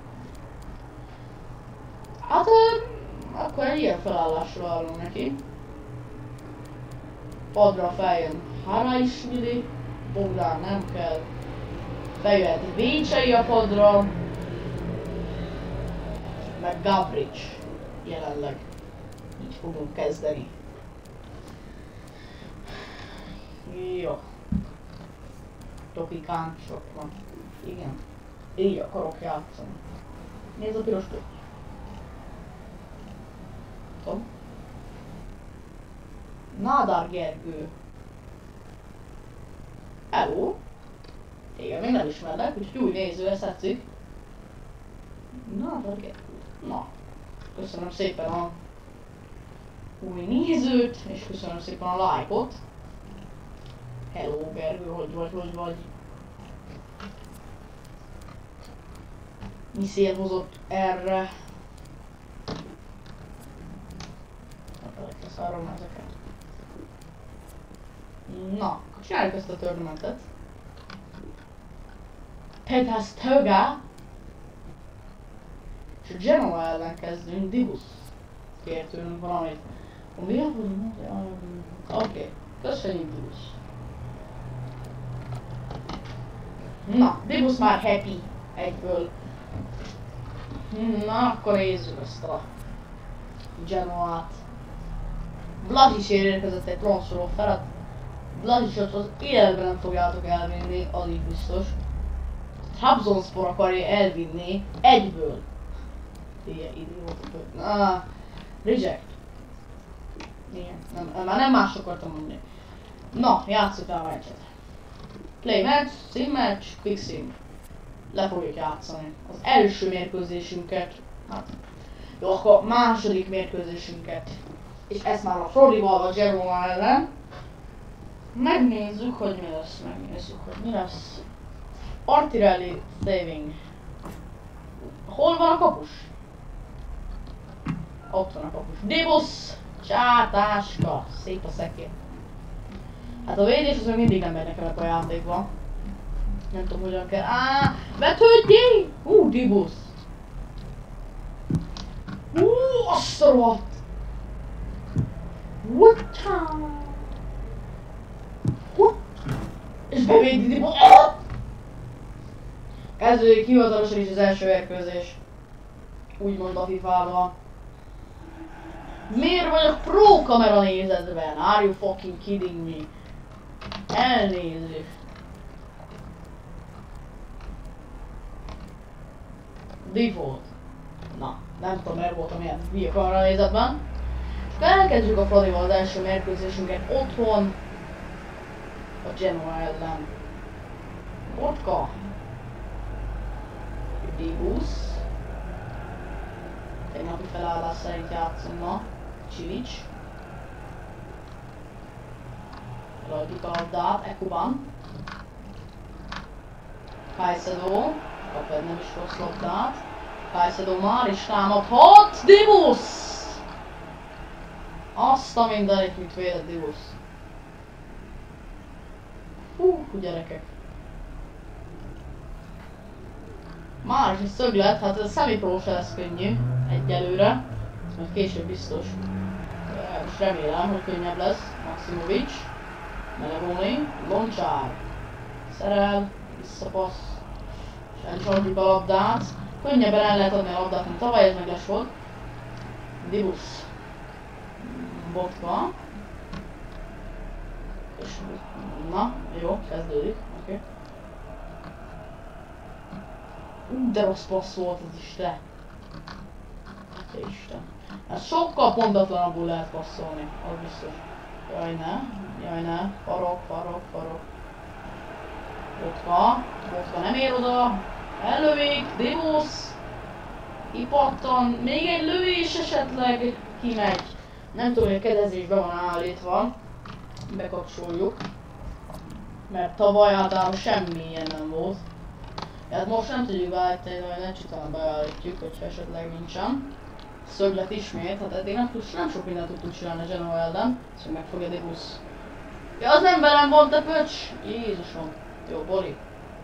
Hát akkor egy ilyen felállásra állunk neki. Padra feljön Haraisvili. Bogdán nem kell. Bejöhet Vécsei a padra. Meg Gavric jelenleg. Így fogunk kezdeni. Jó. Topikán sok van. Igen. Így akarok játszani. Nézd a piros köt. Tom. Nádár Gergő. Hello! Téged még nem ismerlek, úgyhogy új néző, ezt tetszik. Na, na, köszönöm szépen a új nézőt, és köszönöm szépen a lájkot. Hello Gergő, hogy vagy, hogy vagy? Mi szélhozott erre? Leszarom ezeket. Na, csináljuk ezt a tournamentet. Petasztöga. És a Genoa ellen kezdünk, Dibus. Kért tőlünk valamit. Mi a Oké, okay. Köszönjük Dibus. Na, Dibus már happy egyből. Na, akkor nézzük ezt a Genoát. Blažič érkezett egy bronzoló felett. Blažičot az életben nem fogjátok elvinni, az így biztos. Trabzonspor akarja elvinni egyből. Ilyen idiótok. Ah, reject. Igen, nem, már nem más akartam mondani. Na, játsszuk el a meccset. Play match, sim match, quick sim. Le fogjuk játszani. Az első mérkőzésünket, hát jó, akkor második mérkőzésünket. És ezt már a Frodival vagy Genoa ellen. Megnézzük, hogy mi lesz, megnézzük, hogy mi lesz. Artirelli saving. Hol van a kapus? Ott van a kapus. Dibus! Csátáska! Szép a szekér. Hát a védés az még mindig nem megy nekem a játékban. Nem tudom hogyan kell. Áááá! Vetődjél! Hú, Dibus! Hú, azt a rohadt! What time? What? És bevédi Dibus! Kezdődik hivatalosan is az első mérkőzés. úgymond a fifával. Miért vagyok pro kamera nézetben? Are you fucking kidding me? Elnézést. Default. Na, nem tudom, miért voltam ilyen hülye kamera nézetben. És elkezdjük a Fradival az első mérkőzésünket otthon. A Genoa ellen. Botka. Dibusz. Tegnapi felállás szerint játszom ma. Csivics. Eladjuk a labdát, Ekuban. Caicedo. Kap egy nem is rossz labdát. Caicedo már is támadhat. Dibusz! Azt a mindenit, mit védett Dibusz. Hú, gyerekek. Már is egy szöglet, hát ez semi-pro se lesz könnyű egyelőre, mert később biztos. És remélem, hogy könnyebb lesz. Maximovic, Melegoni, Loncsár, szerel, visszapassz, és el is adjuk a labdát. Könnyebben el lehet adni a labdát, mint tavaly, ez meg les volt. Dibusz, Botka, és na, jó, kezdődik, oké. Okay. De rossz passz volt ez is, te. Te Isten. Ez sokkal pontatlanabbul lehet passzolni, az biztos. Jaj ne, jaj ne, farok, farok, farok. Botka, Botka nem ér oda. Ellövik, Dibusz. Kipattan, még egy lövés esetleg kimegy. Nem tudom, hogy a kedvezésben van állítva. Bekapcsoljuk. Mert tavaly általában semmi ilyen nem volt. Hát most nem tudjuk beállítani, vagy nem csitán beállítjuk, hogyha esetleg nincsen. Szöglet ismét, hát eddig nem, tud, nem sok mindent tudtuk csinálni a Genoa ellen. Szóval megfogja Dibusz. Ja, az nem velem van, te pöcs! Jézusom! Jó, Boli.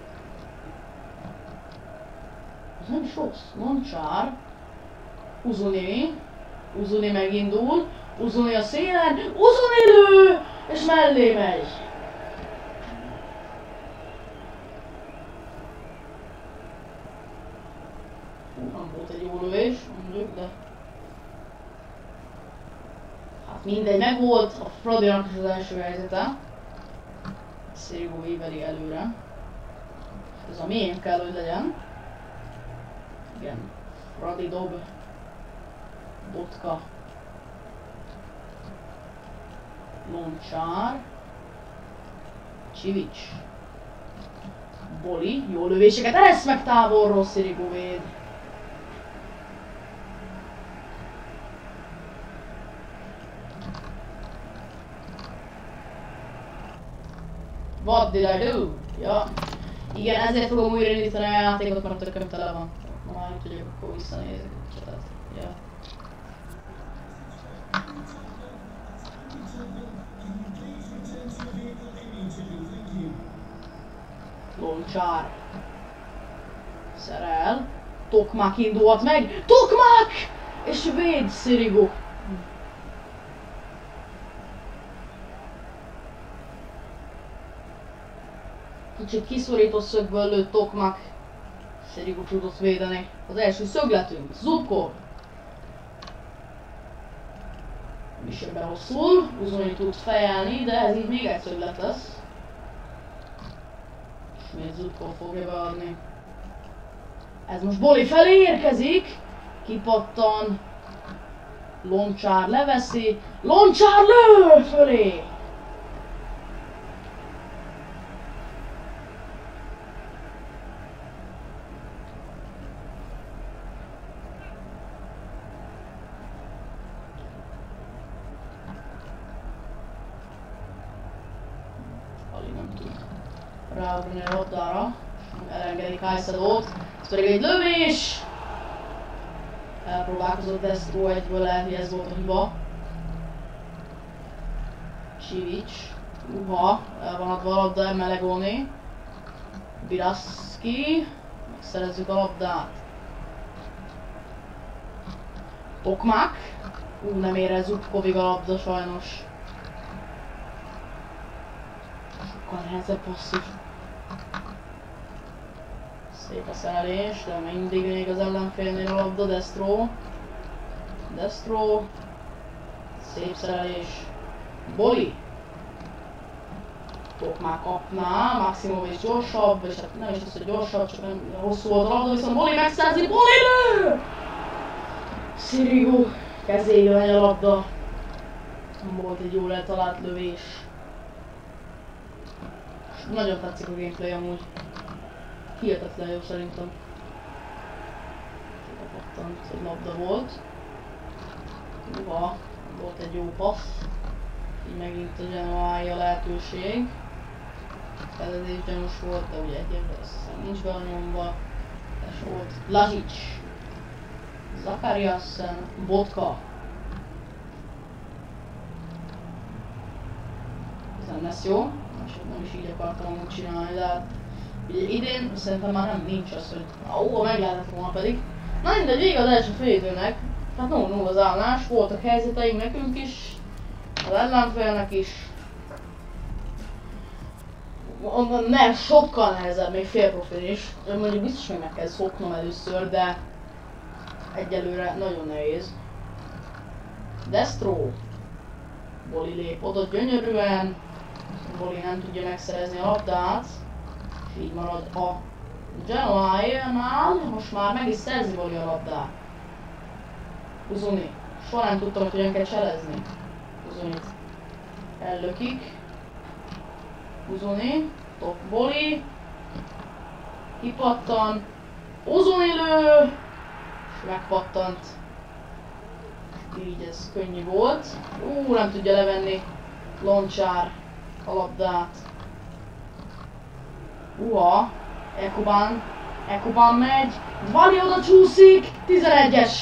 Az nem is rossz. Loncsár. Uzuni. Uzuni megindul. Uzuni a szélen. Uzuni lő! És mellé megy. Nem volt egy jó lövés, mondjuk, de... Hát mindegy, meg volt a Fradinak is az első helyzete. Szirigo éveli előre. Ez a miénk kell, hogy legyen. Igen. Fradi dob. Botka. Loncsár. Csivics. Boli. Jó lövéseket eresz meg távolról, Szirigo véd. What did I do? Ja. Igen, ezért fogom újra indítani a játékot, mert a tököm tele van. Ma már nem tudjuk, akkor visszanézzük a csatot. Ja. Loncsár. Szerel. Tokmak indult meg. Tokmak! És véd Szirigo. Kicsit kiszorító szögből lőtt Tokmak. Szirigo tudott védeni. Az első szögletünk. Zubkov. Nem is jön be rosszul. Uzoni tud fejelni, de ez így még egy szöglet lesz. Ismét Zubkov fogja beadni. Ez most Boli felé érkezik. Kipattan. Loncsár leveszi. Loncsár lő fölé! Ráugrani a labdára, elengedi Caicedo-t, ez pedig egy lövés! Elpróbálkozott Destro egyből, lehet, hogy ez volt a hiba. Csivics, uha, el van adva a labda, Melegoni. Biraszki, megszerezzük a labdát. Tokmak, ú, nem ér el Zubkovig a labda sajnos. Sokkal nehezebb passzív. Szép a szerelés, de mindig még az ellenfélnél a labda, Destro. Destro. Szép szerelés. Boli. Tok már kapná, Maximovic gyorsabb, és hát nem is az, hogy gyorsabb, csak nem hosszú volt a labda, viszont Boli megszerzi, Boli lő! Sirigu kezébe megy a labda. Volt egy jól eltalált lövés. Nagyon tetszik a gameplay amúgy. Hihetetlen jó szerintem. Pattant, egy labda volt. Uha, volt egy jó passz. Így megint a Genoa-i a lehetőség. Feledés gyanús volt, de ugye egyébként aztán nincs belanyomva. És volt Lazic. Zakariasen, Botka. Ez nem lesz jó. Nem is így akartam úgy csinálni, de hát ugye idén szerintem már nem nincs az, hogy ó, meg lehetett volna pedig. Na mindegy, vége az első félidőnek. Hát nulla nulla az állás, voltak helyzeteink nekünk is, az ellenfélnek is. Onnan nem, sokkal nehezebb, még félprofil is. Mondjuk biztos, hogy meg kell szoknom először, de egyelőre nagyon nehéz. Destro. Boli lép oda gyönyörűen. Boli nem tudja megszerezni a labdát. És így marad a Genoa-nál. Most már meg is szerzi Boli a labdát. Uzuni. Soha nem tudtam, hogy hogyan kell cselezni. Uzunit ellökik. Uzuni. Top Boli. Kipattan. Uzuni lő. És megpattant. Így ez könnyű volt. Ú, nem tudja levenni Loncsár a labdát. Uha. Ekuban. Ekuban megy. Vali oda csúszik. tizenegyes.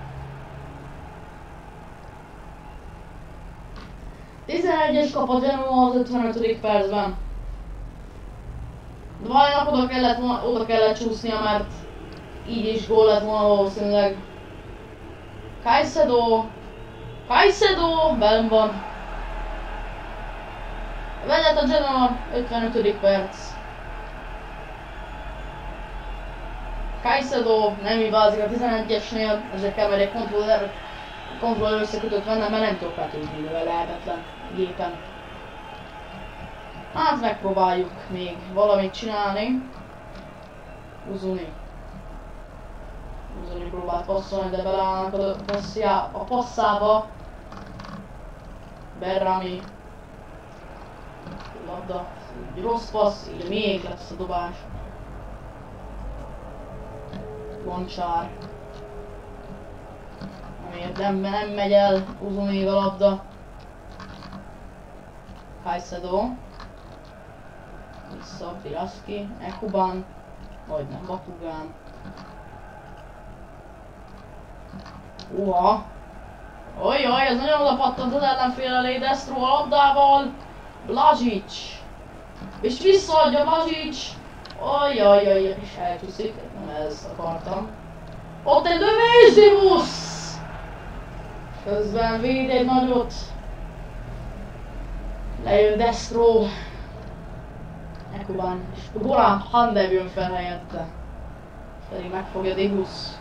tizenegyes kap a Genoa az ötvenötödik percben. Valinak oda kellett, oda kellett csúsznia, mert így is gól lett volna valószínűleg. Caicedo. Caicedo. Velem van. Vezet a Genoa, ötvenötödik perc. Caicedo nem hibázik a tizenegyesnél, ezért kell majd egy kontroller, kontroller összekötött vennem, mert nem tudok átülni, mivel lehetetlen gépen. Hát megpróbáljuk még valamit csinálni. Uzuni. Uzuni próbált passzolni, de beleállnak a, passzia, a passzába. Berrami. Labda. Egy rossz passz, így még lesz a dobás. Goncsár. Amiért nem, nem megy el Uzunig a labda. Caicedo. Vissza Pilaszki. Ekuban. Majdnem Bakugán. Uha. Ojjaj, ez nagyon oda pattant az ellenfél elé, Destro a labdával. Blažić. És visszaadja Blažić. Ajjajjaj, és elcsúszik, nem ezt akartam. Ott egy lövés, Dibusz! Közben véd egy nagyot. Lejön Destro. Ekuban. És Goran Pandev jön fel helyette. Pedig megfogja Dibusz.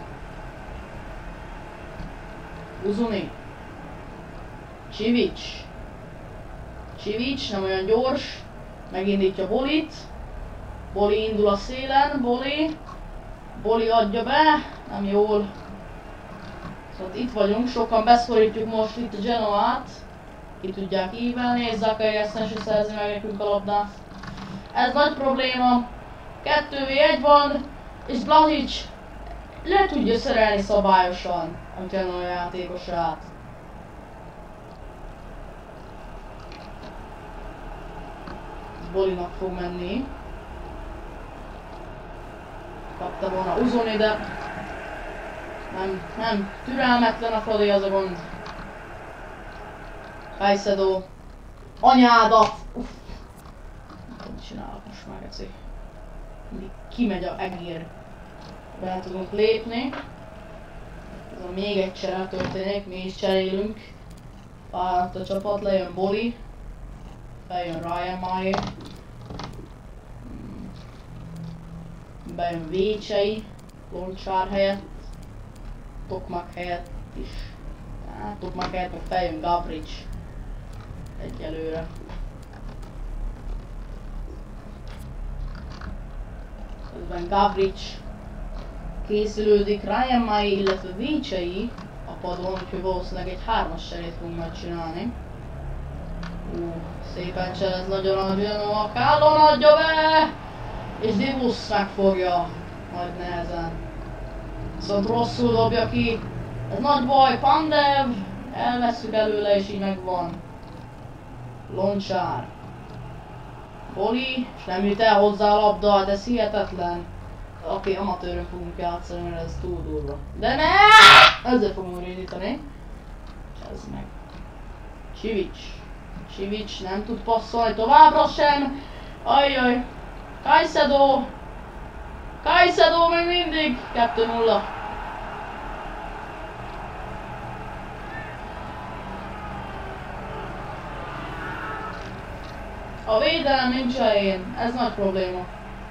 Uzuni. Csivics. Csivics, nem olyan gyors. Megindítja Bolit. Boli indul a szélen, Boli. Boli adja be, nem jól. Szóval itt vagyunk, sokan beszorítjuk most itt a Genoát. Ki tudják ívelni, és Zakariasen se szerzi meg nekünk a labdát. Ez nagy probléma. kettő vé egy van, és Blažić le tudja szerelni szabályosan a Genoa játékosát. Bolinak fog menni. Kapta volna Uzuni, de nem, nem, türelmetlen a Fradi, az a gond. Caicedo. Anyádat! Uff. Mit csinálok most már, Geci? Mindig kimegy a egér. Be tudunk lépni. Ez a még egy csere történik, mi is cserélünk. Párat a csapat, lejön Boli. Feljön Ryan Mayer. bejön Vécsei, Loncsár helyett, Tokmak helyett is. Hát, Tokmak helyett meg feljön Gavrics. Egyelőre. Közben Gavrics készülődik, Ryan Mai, illetve Vécsei a padon, úgyhogy valószínűleg egy hármas serét fogunk majd csinálni. Uh, szépen cselez nagyon a Genoa, Kállon adja be! És Dibusz megfogja, majd nehezen. Viszont rosszul dobja ki. Ez nagy baj, Pandev! Elvesszük előle és így megvan. Loncsár. Boli, és nem jut el hozzá a labda, hát ez hihetetlen. Oké, okay, amatőrön fogunk játszani, mert ez túl durva. De ne! Ezzel fogunk indítani. Ez meg. Csivics. Csivics nem tud passzolni továbbra sem. Ajjaj. Caicedo. Caicedo még mindig. kettő nulla. A védelem nincs helyén. Ez nagy probléma.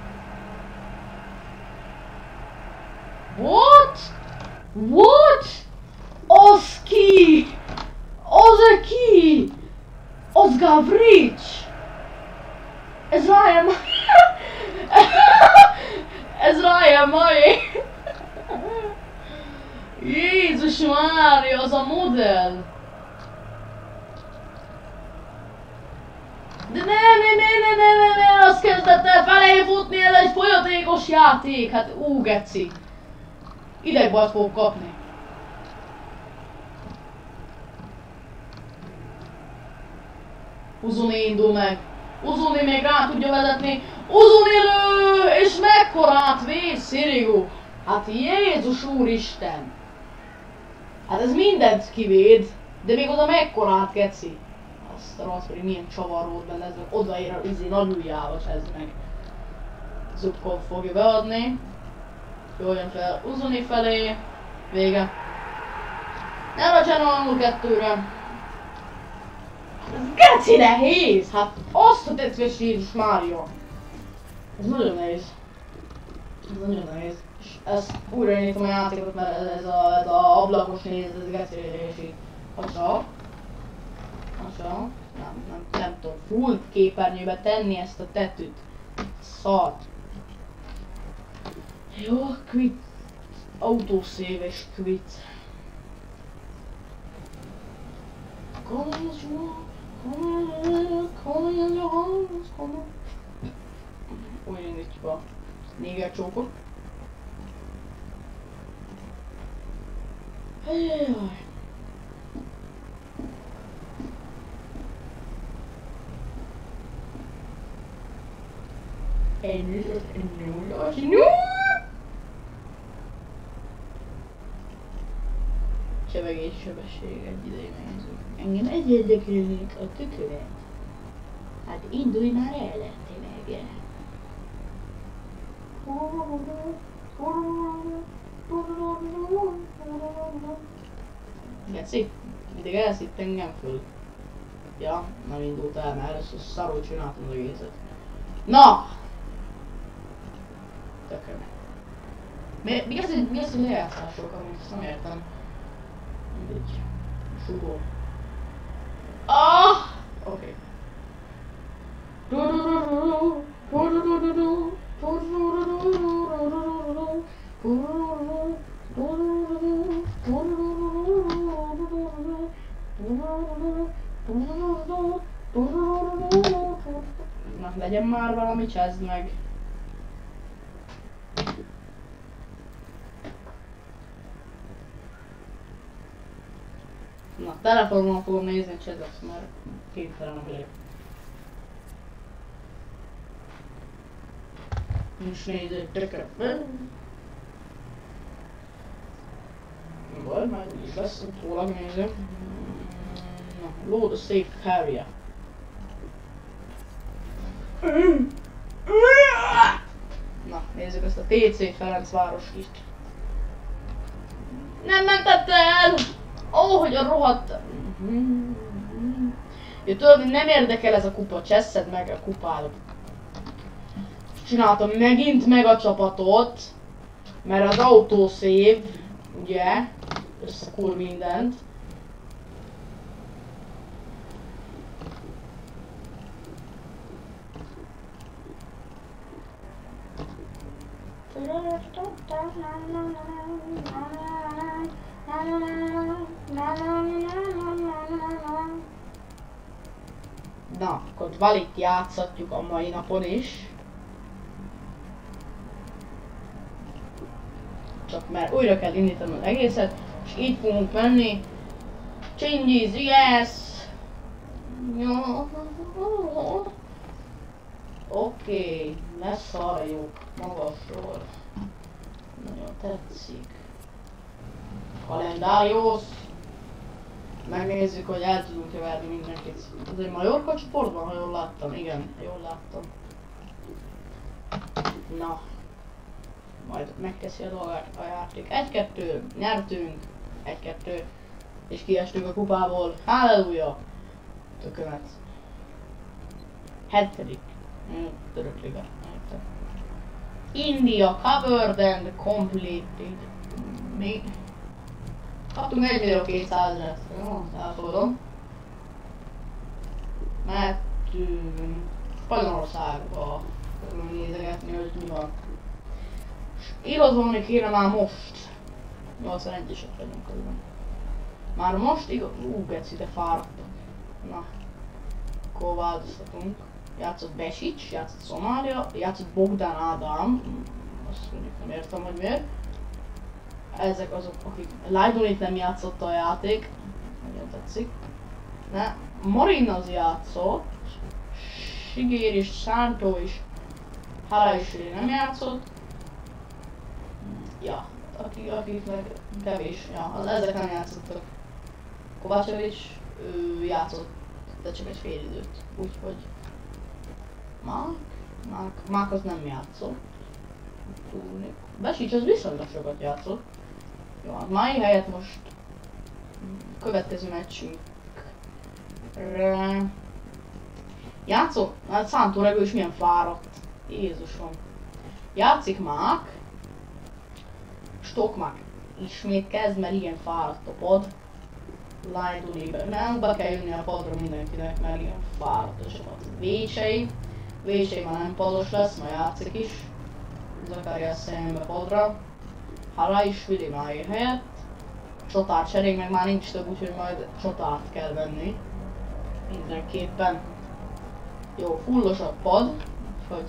What? What? Az ki? Az ki? Az Gavrics! Ez Ryan Mai! Ez Ryan Mai! Jézus Mária, az a modell! De ne, ne, ne, ne, ne, ne, ne, az kezdett el felé futni, ez egy folyatékos játék! Hát ú, geci! Idegbajt fogok kapni. Uzuni indul meg. Uzuni még rá tudja vezetni. Uzuni lő! És mekkorát véd Sirigu. Hát Jézus úristen. Hát ez mindent kivéd. De még oda mekkorát, geci. Azt a rossz, hogy milyen csavar volt benne, ez meg odaér a izé nagy ujjával, ez meg. Zubkov fogja beadni. Jól jön fel Uzuni felé. Vége. Nem a Genoa kettőre. Ez geci nehéz! Hát azt a tetszés Jézus Mária! Ez nagyon nehéz. Ez nagyon nehéz. És ezt újra nyitom a játékot, mert ez a, ez a ablakos néz, ez geci és így. Hassa. Hassa. Nem, nem, nem tudom full képernyőbe tenni ezt a tetűt. Szar. Jó, quit. Autószév és quit. Come on, come on, Johannes, come on. Úgy indítjuk a néger csókot. Jaj. Elnézést, elnézést, Csevegés sebesség egy ideig megnézzük. Engem ez érdekelnék a tüköret. Hát indulj már el, tényleg. Geci, mindig elszitt engem föl. Ja, nem indult el, mert először szarul csináltam az egészet. Na! Tökre meg. Mi, mi az, mi az, hogy lejátszások, amit ezt nem értem. Mindegy. Súgó. Ah! Oké. Na, legyen már valami, csezd meg. Na, telefonon fogom nézni, hogy csezd lesz, mert képtelen a világ. Nincs néző, tökre. Vagy már így lesz, utólag néző. Na, load a safe area. Na, nézzük ezt a té cé Ferencváros is. Nem mentette el! Ó, oh, hogy a rohadt... Ja, tudod, nem érdekel ez a kupa, cseszed meg a kupádat. csináltam megint meg a csapatot, mert az autosave, ugye, összekur mindent. Na, akkor Valit játszhatjuk a mai napon is. Csak mert újra kell indítani az egészet, és így fogunk menni. Changes, yes! Oké, okay, leszarjuk magasról. Nagyon tetszik. Kalendárius. Megnézzük, hogy el tudunk-e verni mindenkit. Ez egy Majorka csoportban, ha jól láttam. Igen, jól láttam. Na. Majd megteszi a dolgát a játék. egy-kettő, nyertünk. egy-kettő. És kiestünk a kupából. Halleluja! Tökömet. Hetedik. Török liga. India covered and completed. Mi? Kaptunk egy millió kétszázezret. Jó, elfogadom. Mehetünk Spanyolországba. Nézegetni, hogy mi van. Igazolni kéne már most. nyolcvanegyesek vagyunk közben. Már most igaz... Ú, geci, de fáradtak. Na. Akkor változtatunk. Játszott Besics, játszott Szomália, játszott Bogdan Ádám. Azt mondjuk nem értem, hogy miért. Ezek azok, akik... Lajdonit nem játszott a játék. Nagyon tetszik. Ne. Marin az játszott. Sigér és Szántó is. Hala is nem játszott. Ja, akik, akik meg kevés. Ja, az ezek nem játszottak. Kovácsevics, ő játszott, de csak egy fél időt. Úgyhogy... Mák? Mák, Mák az nem játszott. Túlni. Besics az viszonylag sokat játszott. Jó, a mai helyett most következő meccsünkre játszok. Hát Szántó regő is milyen fáradt. Jézusom. Játszik Mák. Stokmák ismét kezd, mert ilyen fáradt a pad. Lajdonibe. Nem, be kell jönni a padra mindenkinek, mert ilyen fáradt a csapat. Vécsei. Vécsei már nem pados lesz, majd játszik is. Zakariás szembe padra. Hala is Vili már ér helyett. Csatár cserék meg már nincs több, úgyhogy majd csatárt kell venni. Mindenképpen. Jó, fullos a pad. Hogy...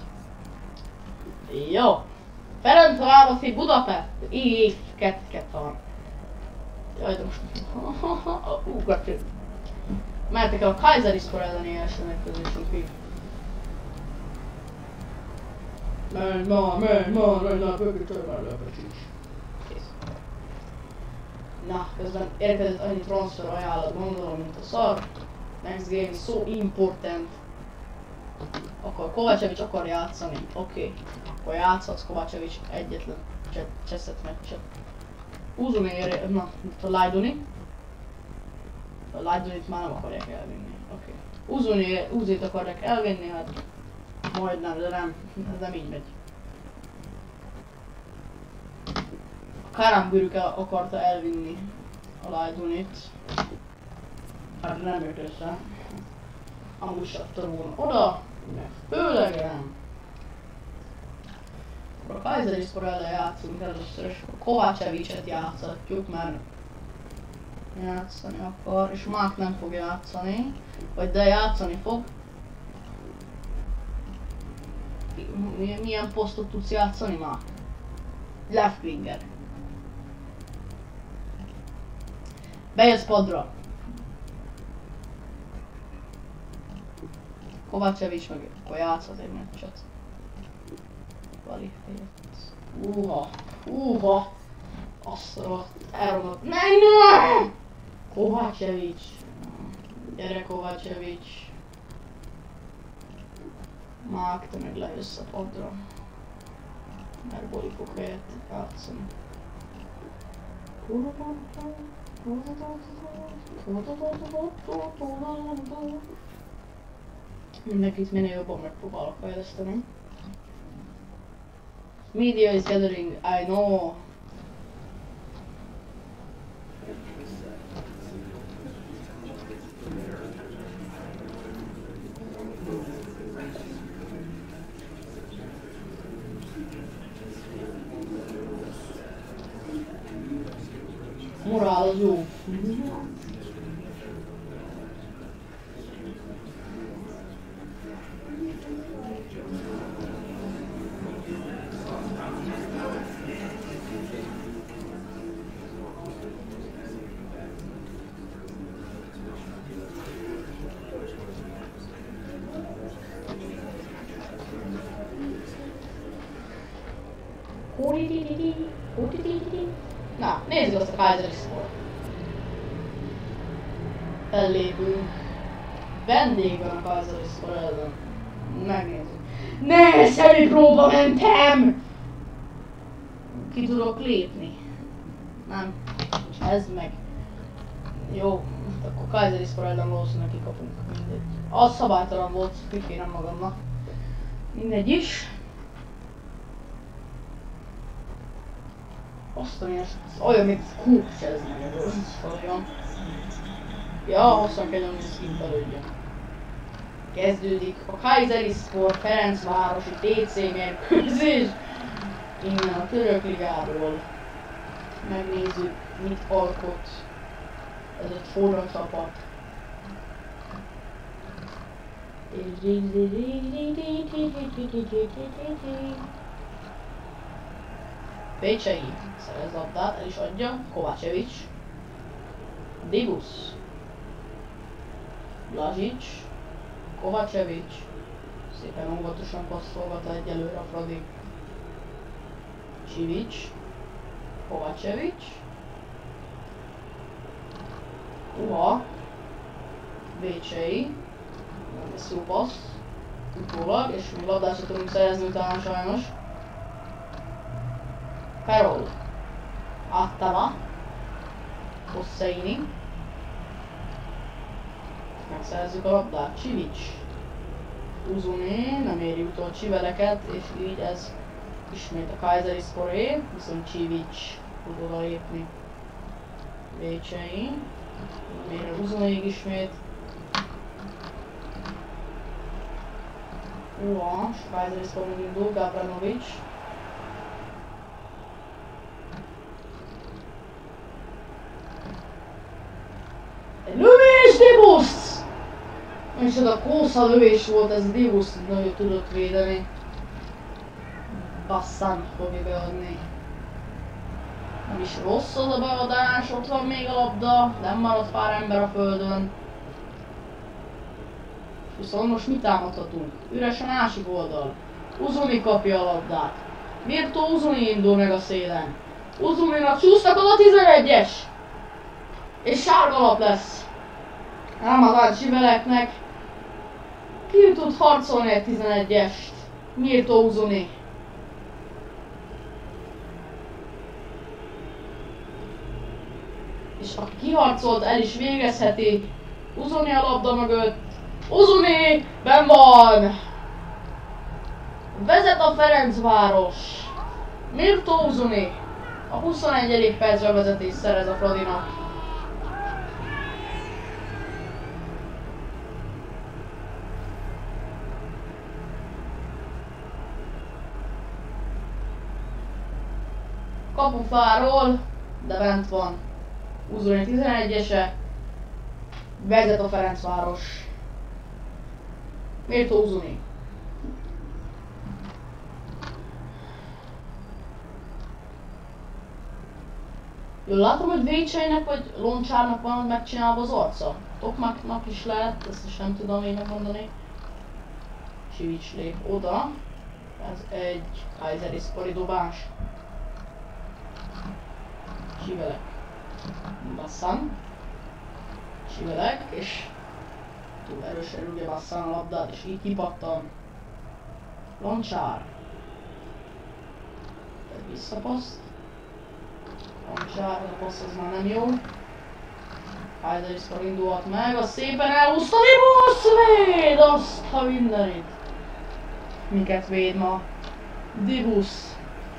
Jó. Ferencvárosi Budapest! Így, kett-kett van. Jaj, de most... Ú, gacsi. Mehetek el a Kayserispor elleni első megközésünkig. Menj ma, menj ma, menj ma, bőgítől már löpöcsíts. Kész. Na, közben érkezett annyi transfer ajánlat, gondolom, mint a szar. Next game is so important. Akkor Kovácsevics akar játszani. Oké. Okay. Akkor játszhatsz Kovácsevics egyetlen cseszett meccset. Uzuni ér... Na, itt a Lajdoni. A Lajdonit már nem akarják elvinni. Oké. Okay. Uzuni, Uzit akarják elvinni, hát... Majdnem, de nem. Ez nem így megy. A Karambürük akarta elvinni a Lajdonit. Hát nem jött össze. Amúgy se adta volna oda, mert főleg nem. A Kayserispor ellen játszunk először, és a Kovácsevicset játszatjuk, mert játszani akar, és Mák nem fog játszani, vagy de játszani fog. Milyen posztot tudsz játszani, Mák? Left winger. Bejössz padra. Kovácsevics meg akkor játszhat egy meccset. Vali helyett. Uha, uha. Azt a elromlott. Ne, ne! Kovácsevics. Gyere Kovácsevics. Mák, te meg lejössz a padra. Mert Boli fog helyett játszani. Mindenkit minél jobban megpróbálok fejleszteni. Media is gathering, I know. Morál az jó. Na, nézzük azt a Kaiser Sport. Fellépünk. Vendég van a Kaiser Sport ellen. Megnézzük. Ne, szemipróba mentem! Ki tudok lépni? Nem. Ez meg. Jó, akkor Kaiser Sport ellen valószínűleg kikapunk. Mindegy. Az szabálytalan volt, kikérem magamnak. Mindegy is. Azt a miért? Olyan, mint kúcs ez meg, ez olyan. Ja, hosszan kell nyomni, szint elődjön. Kezdődik a Kayseri Sport Ferencvárosi té cé mérkőzés. Innen a török ligáról. Megnézzük, mit alkot ez a forra csapat. Pécsei szerez labdát, el is adja, Kovácsevics, Dibusz, Blazsics, Kovácsevics, szépen óvatosan passzolgat egyelőre a Fradi, Csivics, Kovácsevics, Uha, Pécsei, nem lesz jó passz, utólag, és még labdát sem tudunk szerezni utána sajnos. Ferol, Attala, Hosseini, megszerezzük a labdát, Csivics, Uzuné, nem éri utol a csiveleket, és így ez ismét a Kayseri Sporté, viszont Csivics tud oda lépni. Vécsei, mire Uzunéig ismét. Uha, Kayseri Sport indul, Gabranovics. Lövés, Dibusz! És ez a kósza lövés volt, ez Dibusz nagyon tudott védeni. Basszán fogja beadni. Nem is rossz az a beadás, ott van még a labda, nem maradt pár ember a földön. Viszont most mit támadhatunk? Üres a másik oldal. Uzuni kapja a labdát. Mirto Uzuni indul meg a szélen. Uzuninak csúsztak oda tizenegyes! És sárga lap lesz. Nem az a csiveleknek. Ki tud harcolni egy tizenegyest? Mirto Uzuni. És aki kiharcolt, el is végezheti. Uzuni a labda mögött. Uzuni! Benn van! Vezet a Ferencváros. Mirto Uzuni. A huszonegyedik percre vezetés szerez a Fradinak. Kapufáról, de bent van. Uzuni tizenegyese. Vezet a Ferencváros. Mirto Uzuni. Jól látom, hogy Vécseinek vagy Loncsárnak van megcsinálva az arca. Tokmaknak is lehet, ezt is nem tudom én megmondani. Csivics lép oda. Ez egy Kayseri Spori dobás. Csivelek. Basszan. Csivelek, és túl erősen rúgja Basszan a labdát, és így kipattan. Loncsár. Egy visszapaszt. Loncsár, a passz az már nem jó. Kayseri Sport indulhat meg, az szépen elhúzta Dibusz! Véd azt a mindenit! Miket véd ma? Dibusz.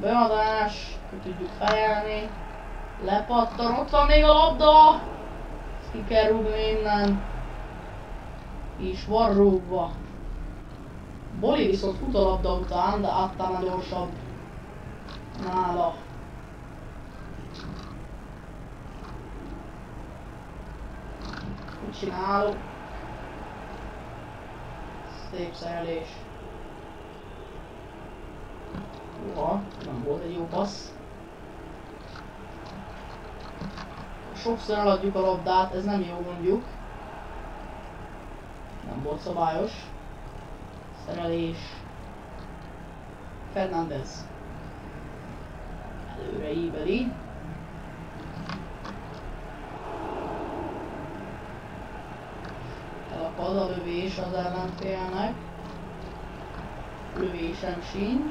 beadás, ki tudjuk fejelni. Lepattan, ott van még a labda! Ezt ki kell rúgni innen. És van rúgva. Boli viszont fut a labda után, de Attana gyorsabb nála. Mit csinálok? Szép szerelés. Uha, nem volt egy jó passz. Sokszor eladjuk a labdát, ez nem jó mondjuk. Nem volt szabályos. Szerelés. Fernández. Előre íveli. Elakad a lövés az ellenfélnek. Lövésem sincs.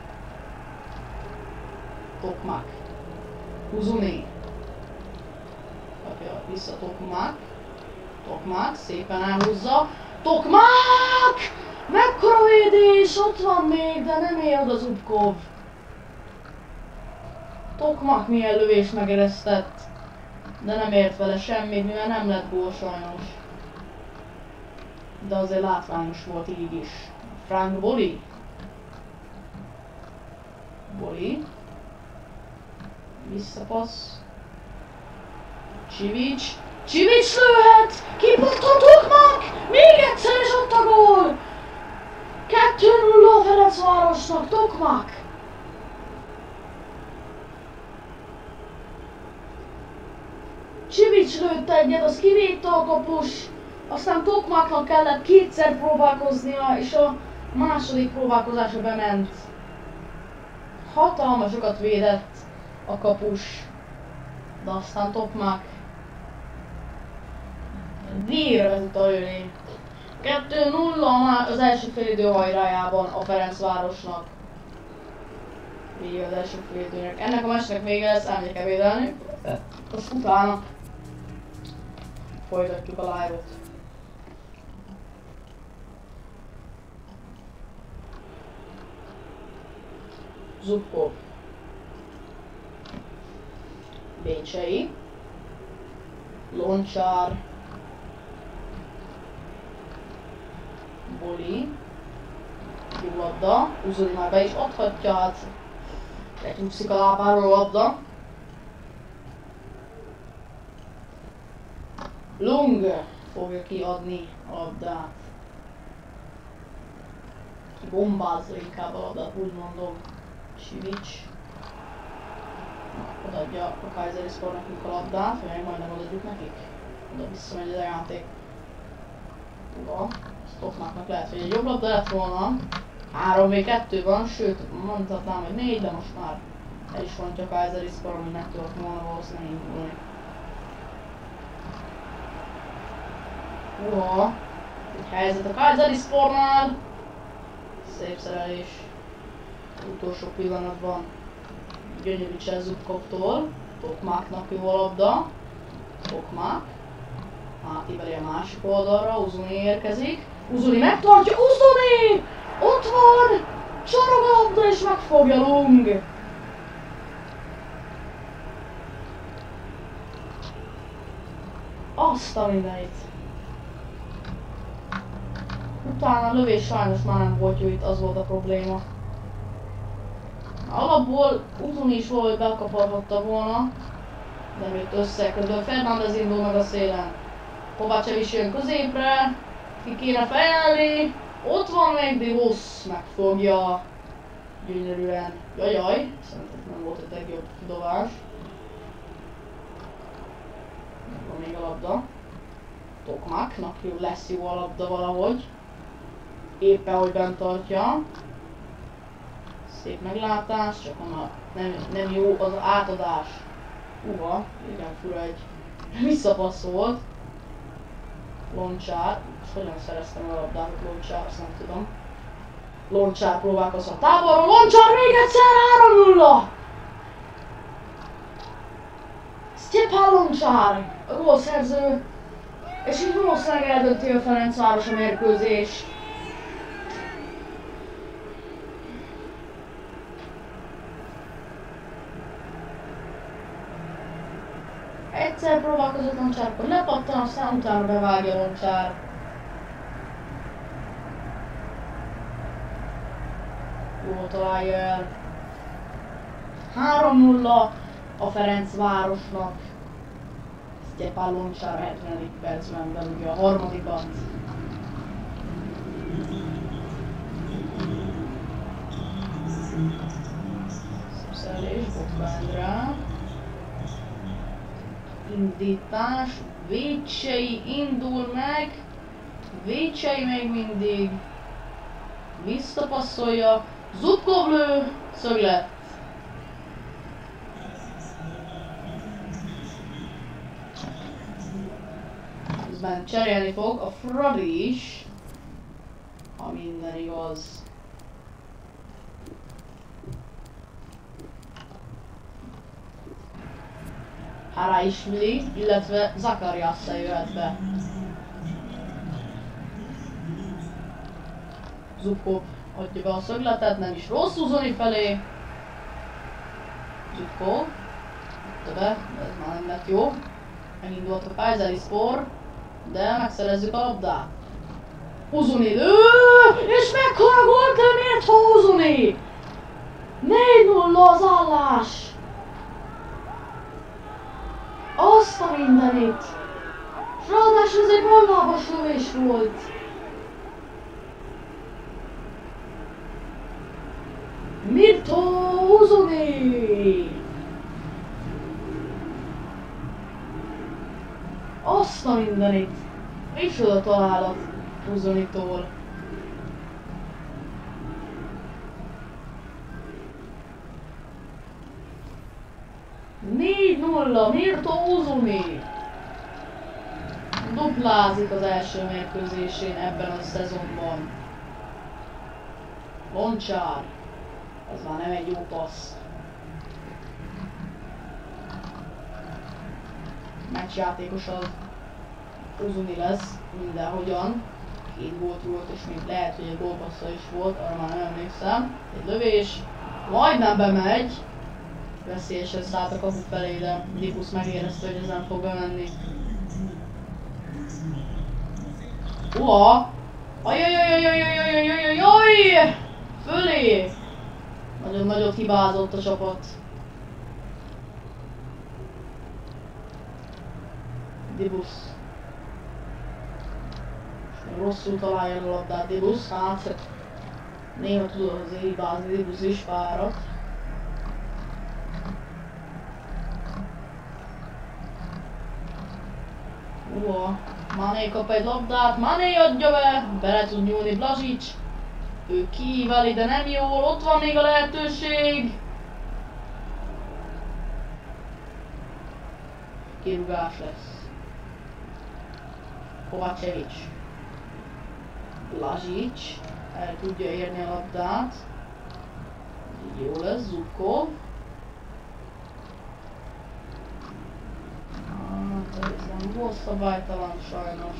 Tokmak. Uzuni. Kapja vissza Tokmak. Tokmak szépen elhúzza. Tokmak! Mekkora védés! Ott van még, de nem ér oda Zubkov. Tokmak milyen lövés megeresztett. De nem ért vele semmit, mivel nem lett gól sajnos. De azért látványos volt így is. Frank Boli. Boli. Visszapassz. Csivics. Csivics lőhet! Kipattan Tokmak! Még egyszer és ott a gól! kettő nulla a Ferencvárosnak, Tokmak! Csivics lőtt egyet, az kivédte a kapus, aztán Tokmaknak kellett kétszer próbálkoznia, és a második próbálkozása bement. Hatalmasokat védett a kapus, de aztán Tokmak díjra vezet a lőni. kettő nulla az első félidő hajrájában a Ferencvárosnak. Vége az első félidőnek. Ennek a meccsnek vége lesz, elmegyek ebédelni. Azt utána folytatjuk a live-ot. Zubkov. Bécsei. Loncsár. Boli. Jó labda. Uzuni már be is adhatja, hát lecsúszik a lábáról a labda. Lung fogja kiadni a labdát. Bombázza inkább a labdát, úgy mondom. Csivics. Odaadja a Kayserisportnak a labdát, vagy majdnem odaadjuk nekik. Oda visszamegy a játék. Uha. Tokmaknak lehet, hogy egy jobb labda lett volna. három v kettő van, sőt mondhatnám, hogy négy, de most már el is mondja a Kayserispor, hogy meg tudok volna valószínűleg indulni. Uha, egy helyzet a Kayserispornál. Szép szerelés. Utolsó pillanatban gyönyörű cseh Zubkovtól. Tokmaknak jó a labda. Tokmak. Átíbeli a másik oldalra, Uzuni érkezik. Uzuni megtartja, Uzuni! Ott van! Csorog a labda és megfogja Lung. Azt a mindenit. Utána a lövés sajnos már nem volt jó, itt az volt a probléma. Alapból Uzuni is valahogy bekaparhatta volna, de nem jött össze. Közben Fernández indul meg a szélen. Kovácsev is jön középre, ki kéne fejelni, ott van még Divosz, megfogja gyönyörűen. Jajjaj, szerintem nem volt egy legjobb kidobás. Van még a labda. Tokmaknak jó, lesz jó a labda valahogy. Éppen hogy bent tartja. Szép meglátás, csak nem, nem, nem jó az átadás. Uha, igen fura egy visszapasszolt. Loncsár, és hogyan szereztem a labdát Loncsár, azt nem tudom. Loncsár próbálkozhat távolról, Loncsár még egyszer három nulla! Stjepan Loncsár, a gólszerző, és így valószínűleg eldönti a Ferencváros a mérkőzést. Egyszer próbálkozott Loncsár, akkor lepattan, aztán utána bevágja Loncsár. Jól találja el. három nulla a Ferencvárosnak. Sztyepán Loncsár a hetvenedik percben belügye a harmadikat. Szerelés, Botka Endre. Indítás, Vécsei indul meg. Vécsei még mindig. Visszapasszolja. Zubkov lő, szöglet. Közben cserélni fog a Fradi is, ha minden igaz. Haraishvili, illetve Zakariasszal jöhet be. Zubkov adja be a szögletet, nem is rossz Uzoni felé. Zubkov adta be, de ez már nem lett jó. Megindult a Kayserispor, de megszerezzük a labdát. Uzuni lő, és mekkora gólt lő, miért fa Uzuni? négy nulla az állás. Azt a mindenit! S ráadásul ez egy ballábas lövés volt! Mirto Uzuni! Azt a mindenit! Micsoda találat Uzunitól! négy nulla, Mirto Uzuni! Duplázik az első mérkőzésén ebben a szezonban. Loncsár. Ez már nem egy jó passz. Meccsjátékos az Uzuni lesz mindenhogyan. Két gólt volt, és még lehet, hogy egy gólpassza is volt, arra már nem emlékszem. Egy lövés, majdnem bemegy. Veszélyesen szállt a kapu felé, de Dibusz megérezte, hogy ez nem fog bemenni. Uha! Ajajajajajajajajajajajajaj! Fölé! Nagyon nagyot hibázott a csapat. Dibusz. Rosszul találja a labdát Dibusz, hát néha tudod azért hibázni, Dibusz is fáradt. Uha, Mané kap egy labdát, Mané adja be, bele tud nyúlni Blazsics. Ő kiíveli, de nem jól, ott van még a lehetőség. Kirúgás lesz. Kovacevic. Blazsics el tudja érni a labdát. Jó lesz, Zubkov. Ez nem volt szabálytalan sajnos.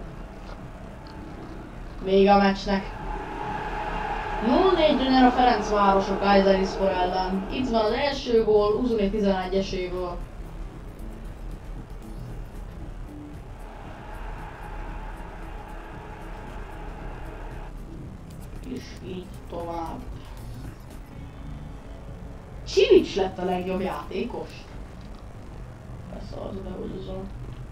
Vége a meccsnek. nulla négyre nyer a Ferencváros a Kayserispor ellen. Itt van az első gól, Uzuni tizenegyeséből. És így tovább. Csilics lett a legjobb játékos. Persze az behúzom.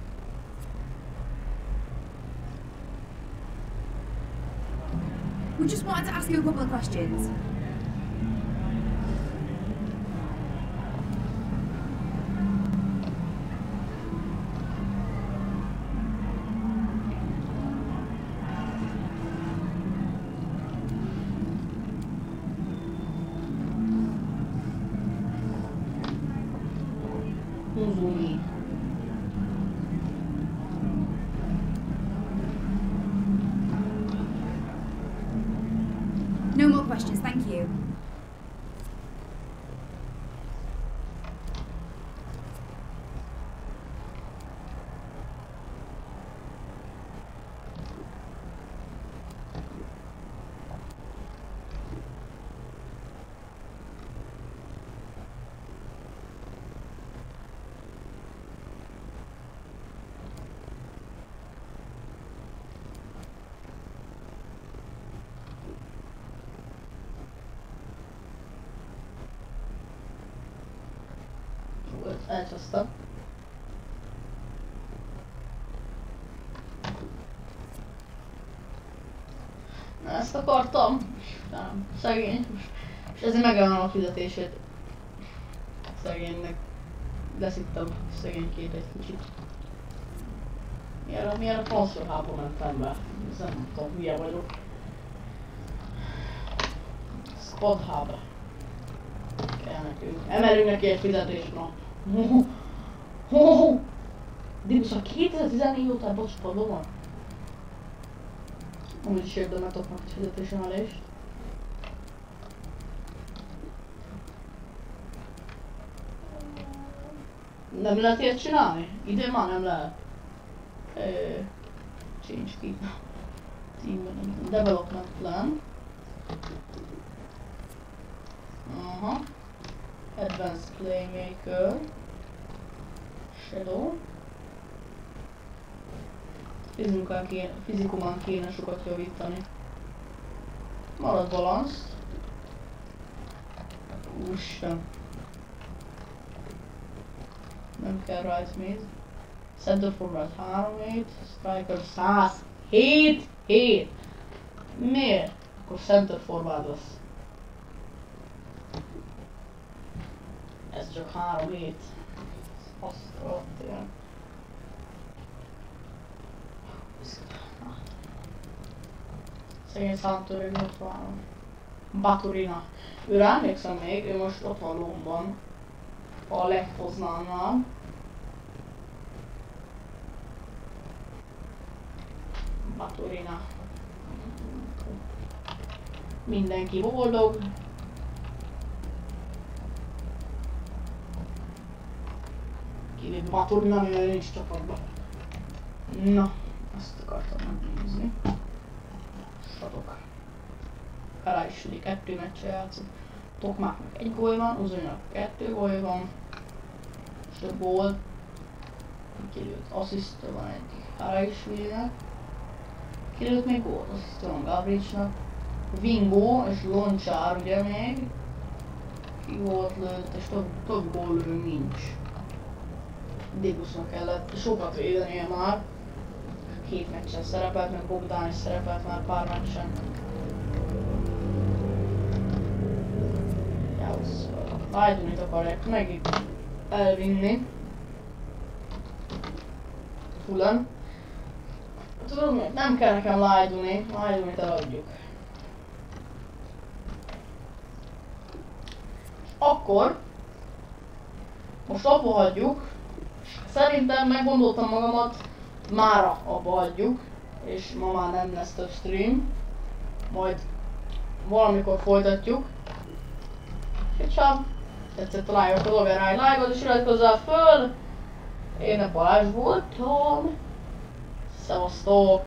We just wanted to ask you a couple of questions. Uzuni. No more questions, thank you. elcsasztam. Na ezt akartam. Nem, szegény. És ezért megállom a fizetését. Szegénynek. Leszittem szegénykét egy kicsit. Milyen, milyen a transferhába mentem be. Ez nem tudom, hülye vagyok. Squad hub. Kell nekünk. Emelünk neki egy fizetésnap. De most a kétezer-tizennégy óta ebben a squadban van? Amúgy is érdemeltok meg egy fizetésemelést. Nem lehet ilyet csinálni? Idén már nem lehet. Uh, change key. Team development plan. Aha. Advanced playmaker. Shadow. Fizikumán kéne, fizikumán kéne sokat javítani. Marad balanszt. Úristen. Nem kell right mid. Center forward három hét, striker száz hét hét. Miért? Akkor center forward lesz. Ez csak három hét. Azt rohadt ilyen. Szegény számtörő ott várom. Baturina. Őre emlékszem még, ő most ott van Lomban. A Legpoznannál. Baturina. Mindenki boldog. Kivéve Baturina, mivel nincs csapatban. Na, azt akartam megnézni. Sadok. Karajsli kettő meccse játszott. Tokmáknak egy gól van, Uzonynak kettő gól van. És a gól. Kilőtt asszisztő van egy Karajslinek. Kilőtt még gólt, asszisztő van Gabricsnak. Vingo és Loncsár ugye még. Ki gólt lőtt, és több, több gól lő nincs. Débusnak kellett sokat védenie már. Két meccsen szerepelt, meg Bogdán is szerepelt már pár meccsen. Lájdunit akarják megint elvinni. Fulham. Tudom mi? Nem kell nekem Lájduni, Lájdunit eladjuk. Akkor most abba hagyjuk. Szerintem meggondoltam magamat, mára abba hagyjuk, és ma már nem lesz több stream. Majd valamikor folytatjuk. És ha tetszett a live-ot, dobja rá egy like-ot és iratkozzál föl. Én a Balázs voltam. Szevasztok!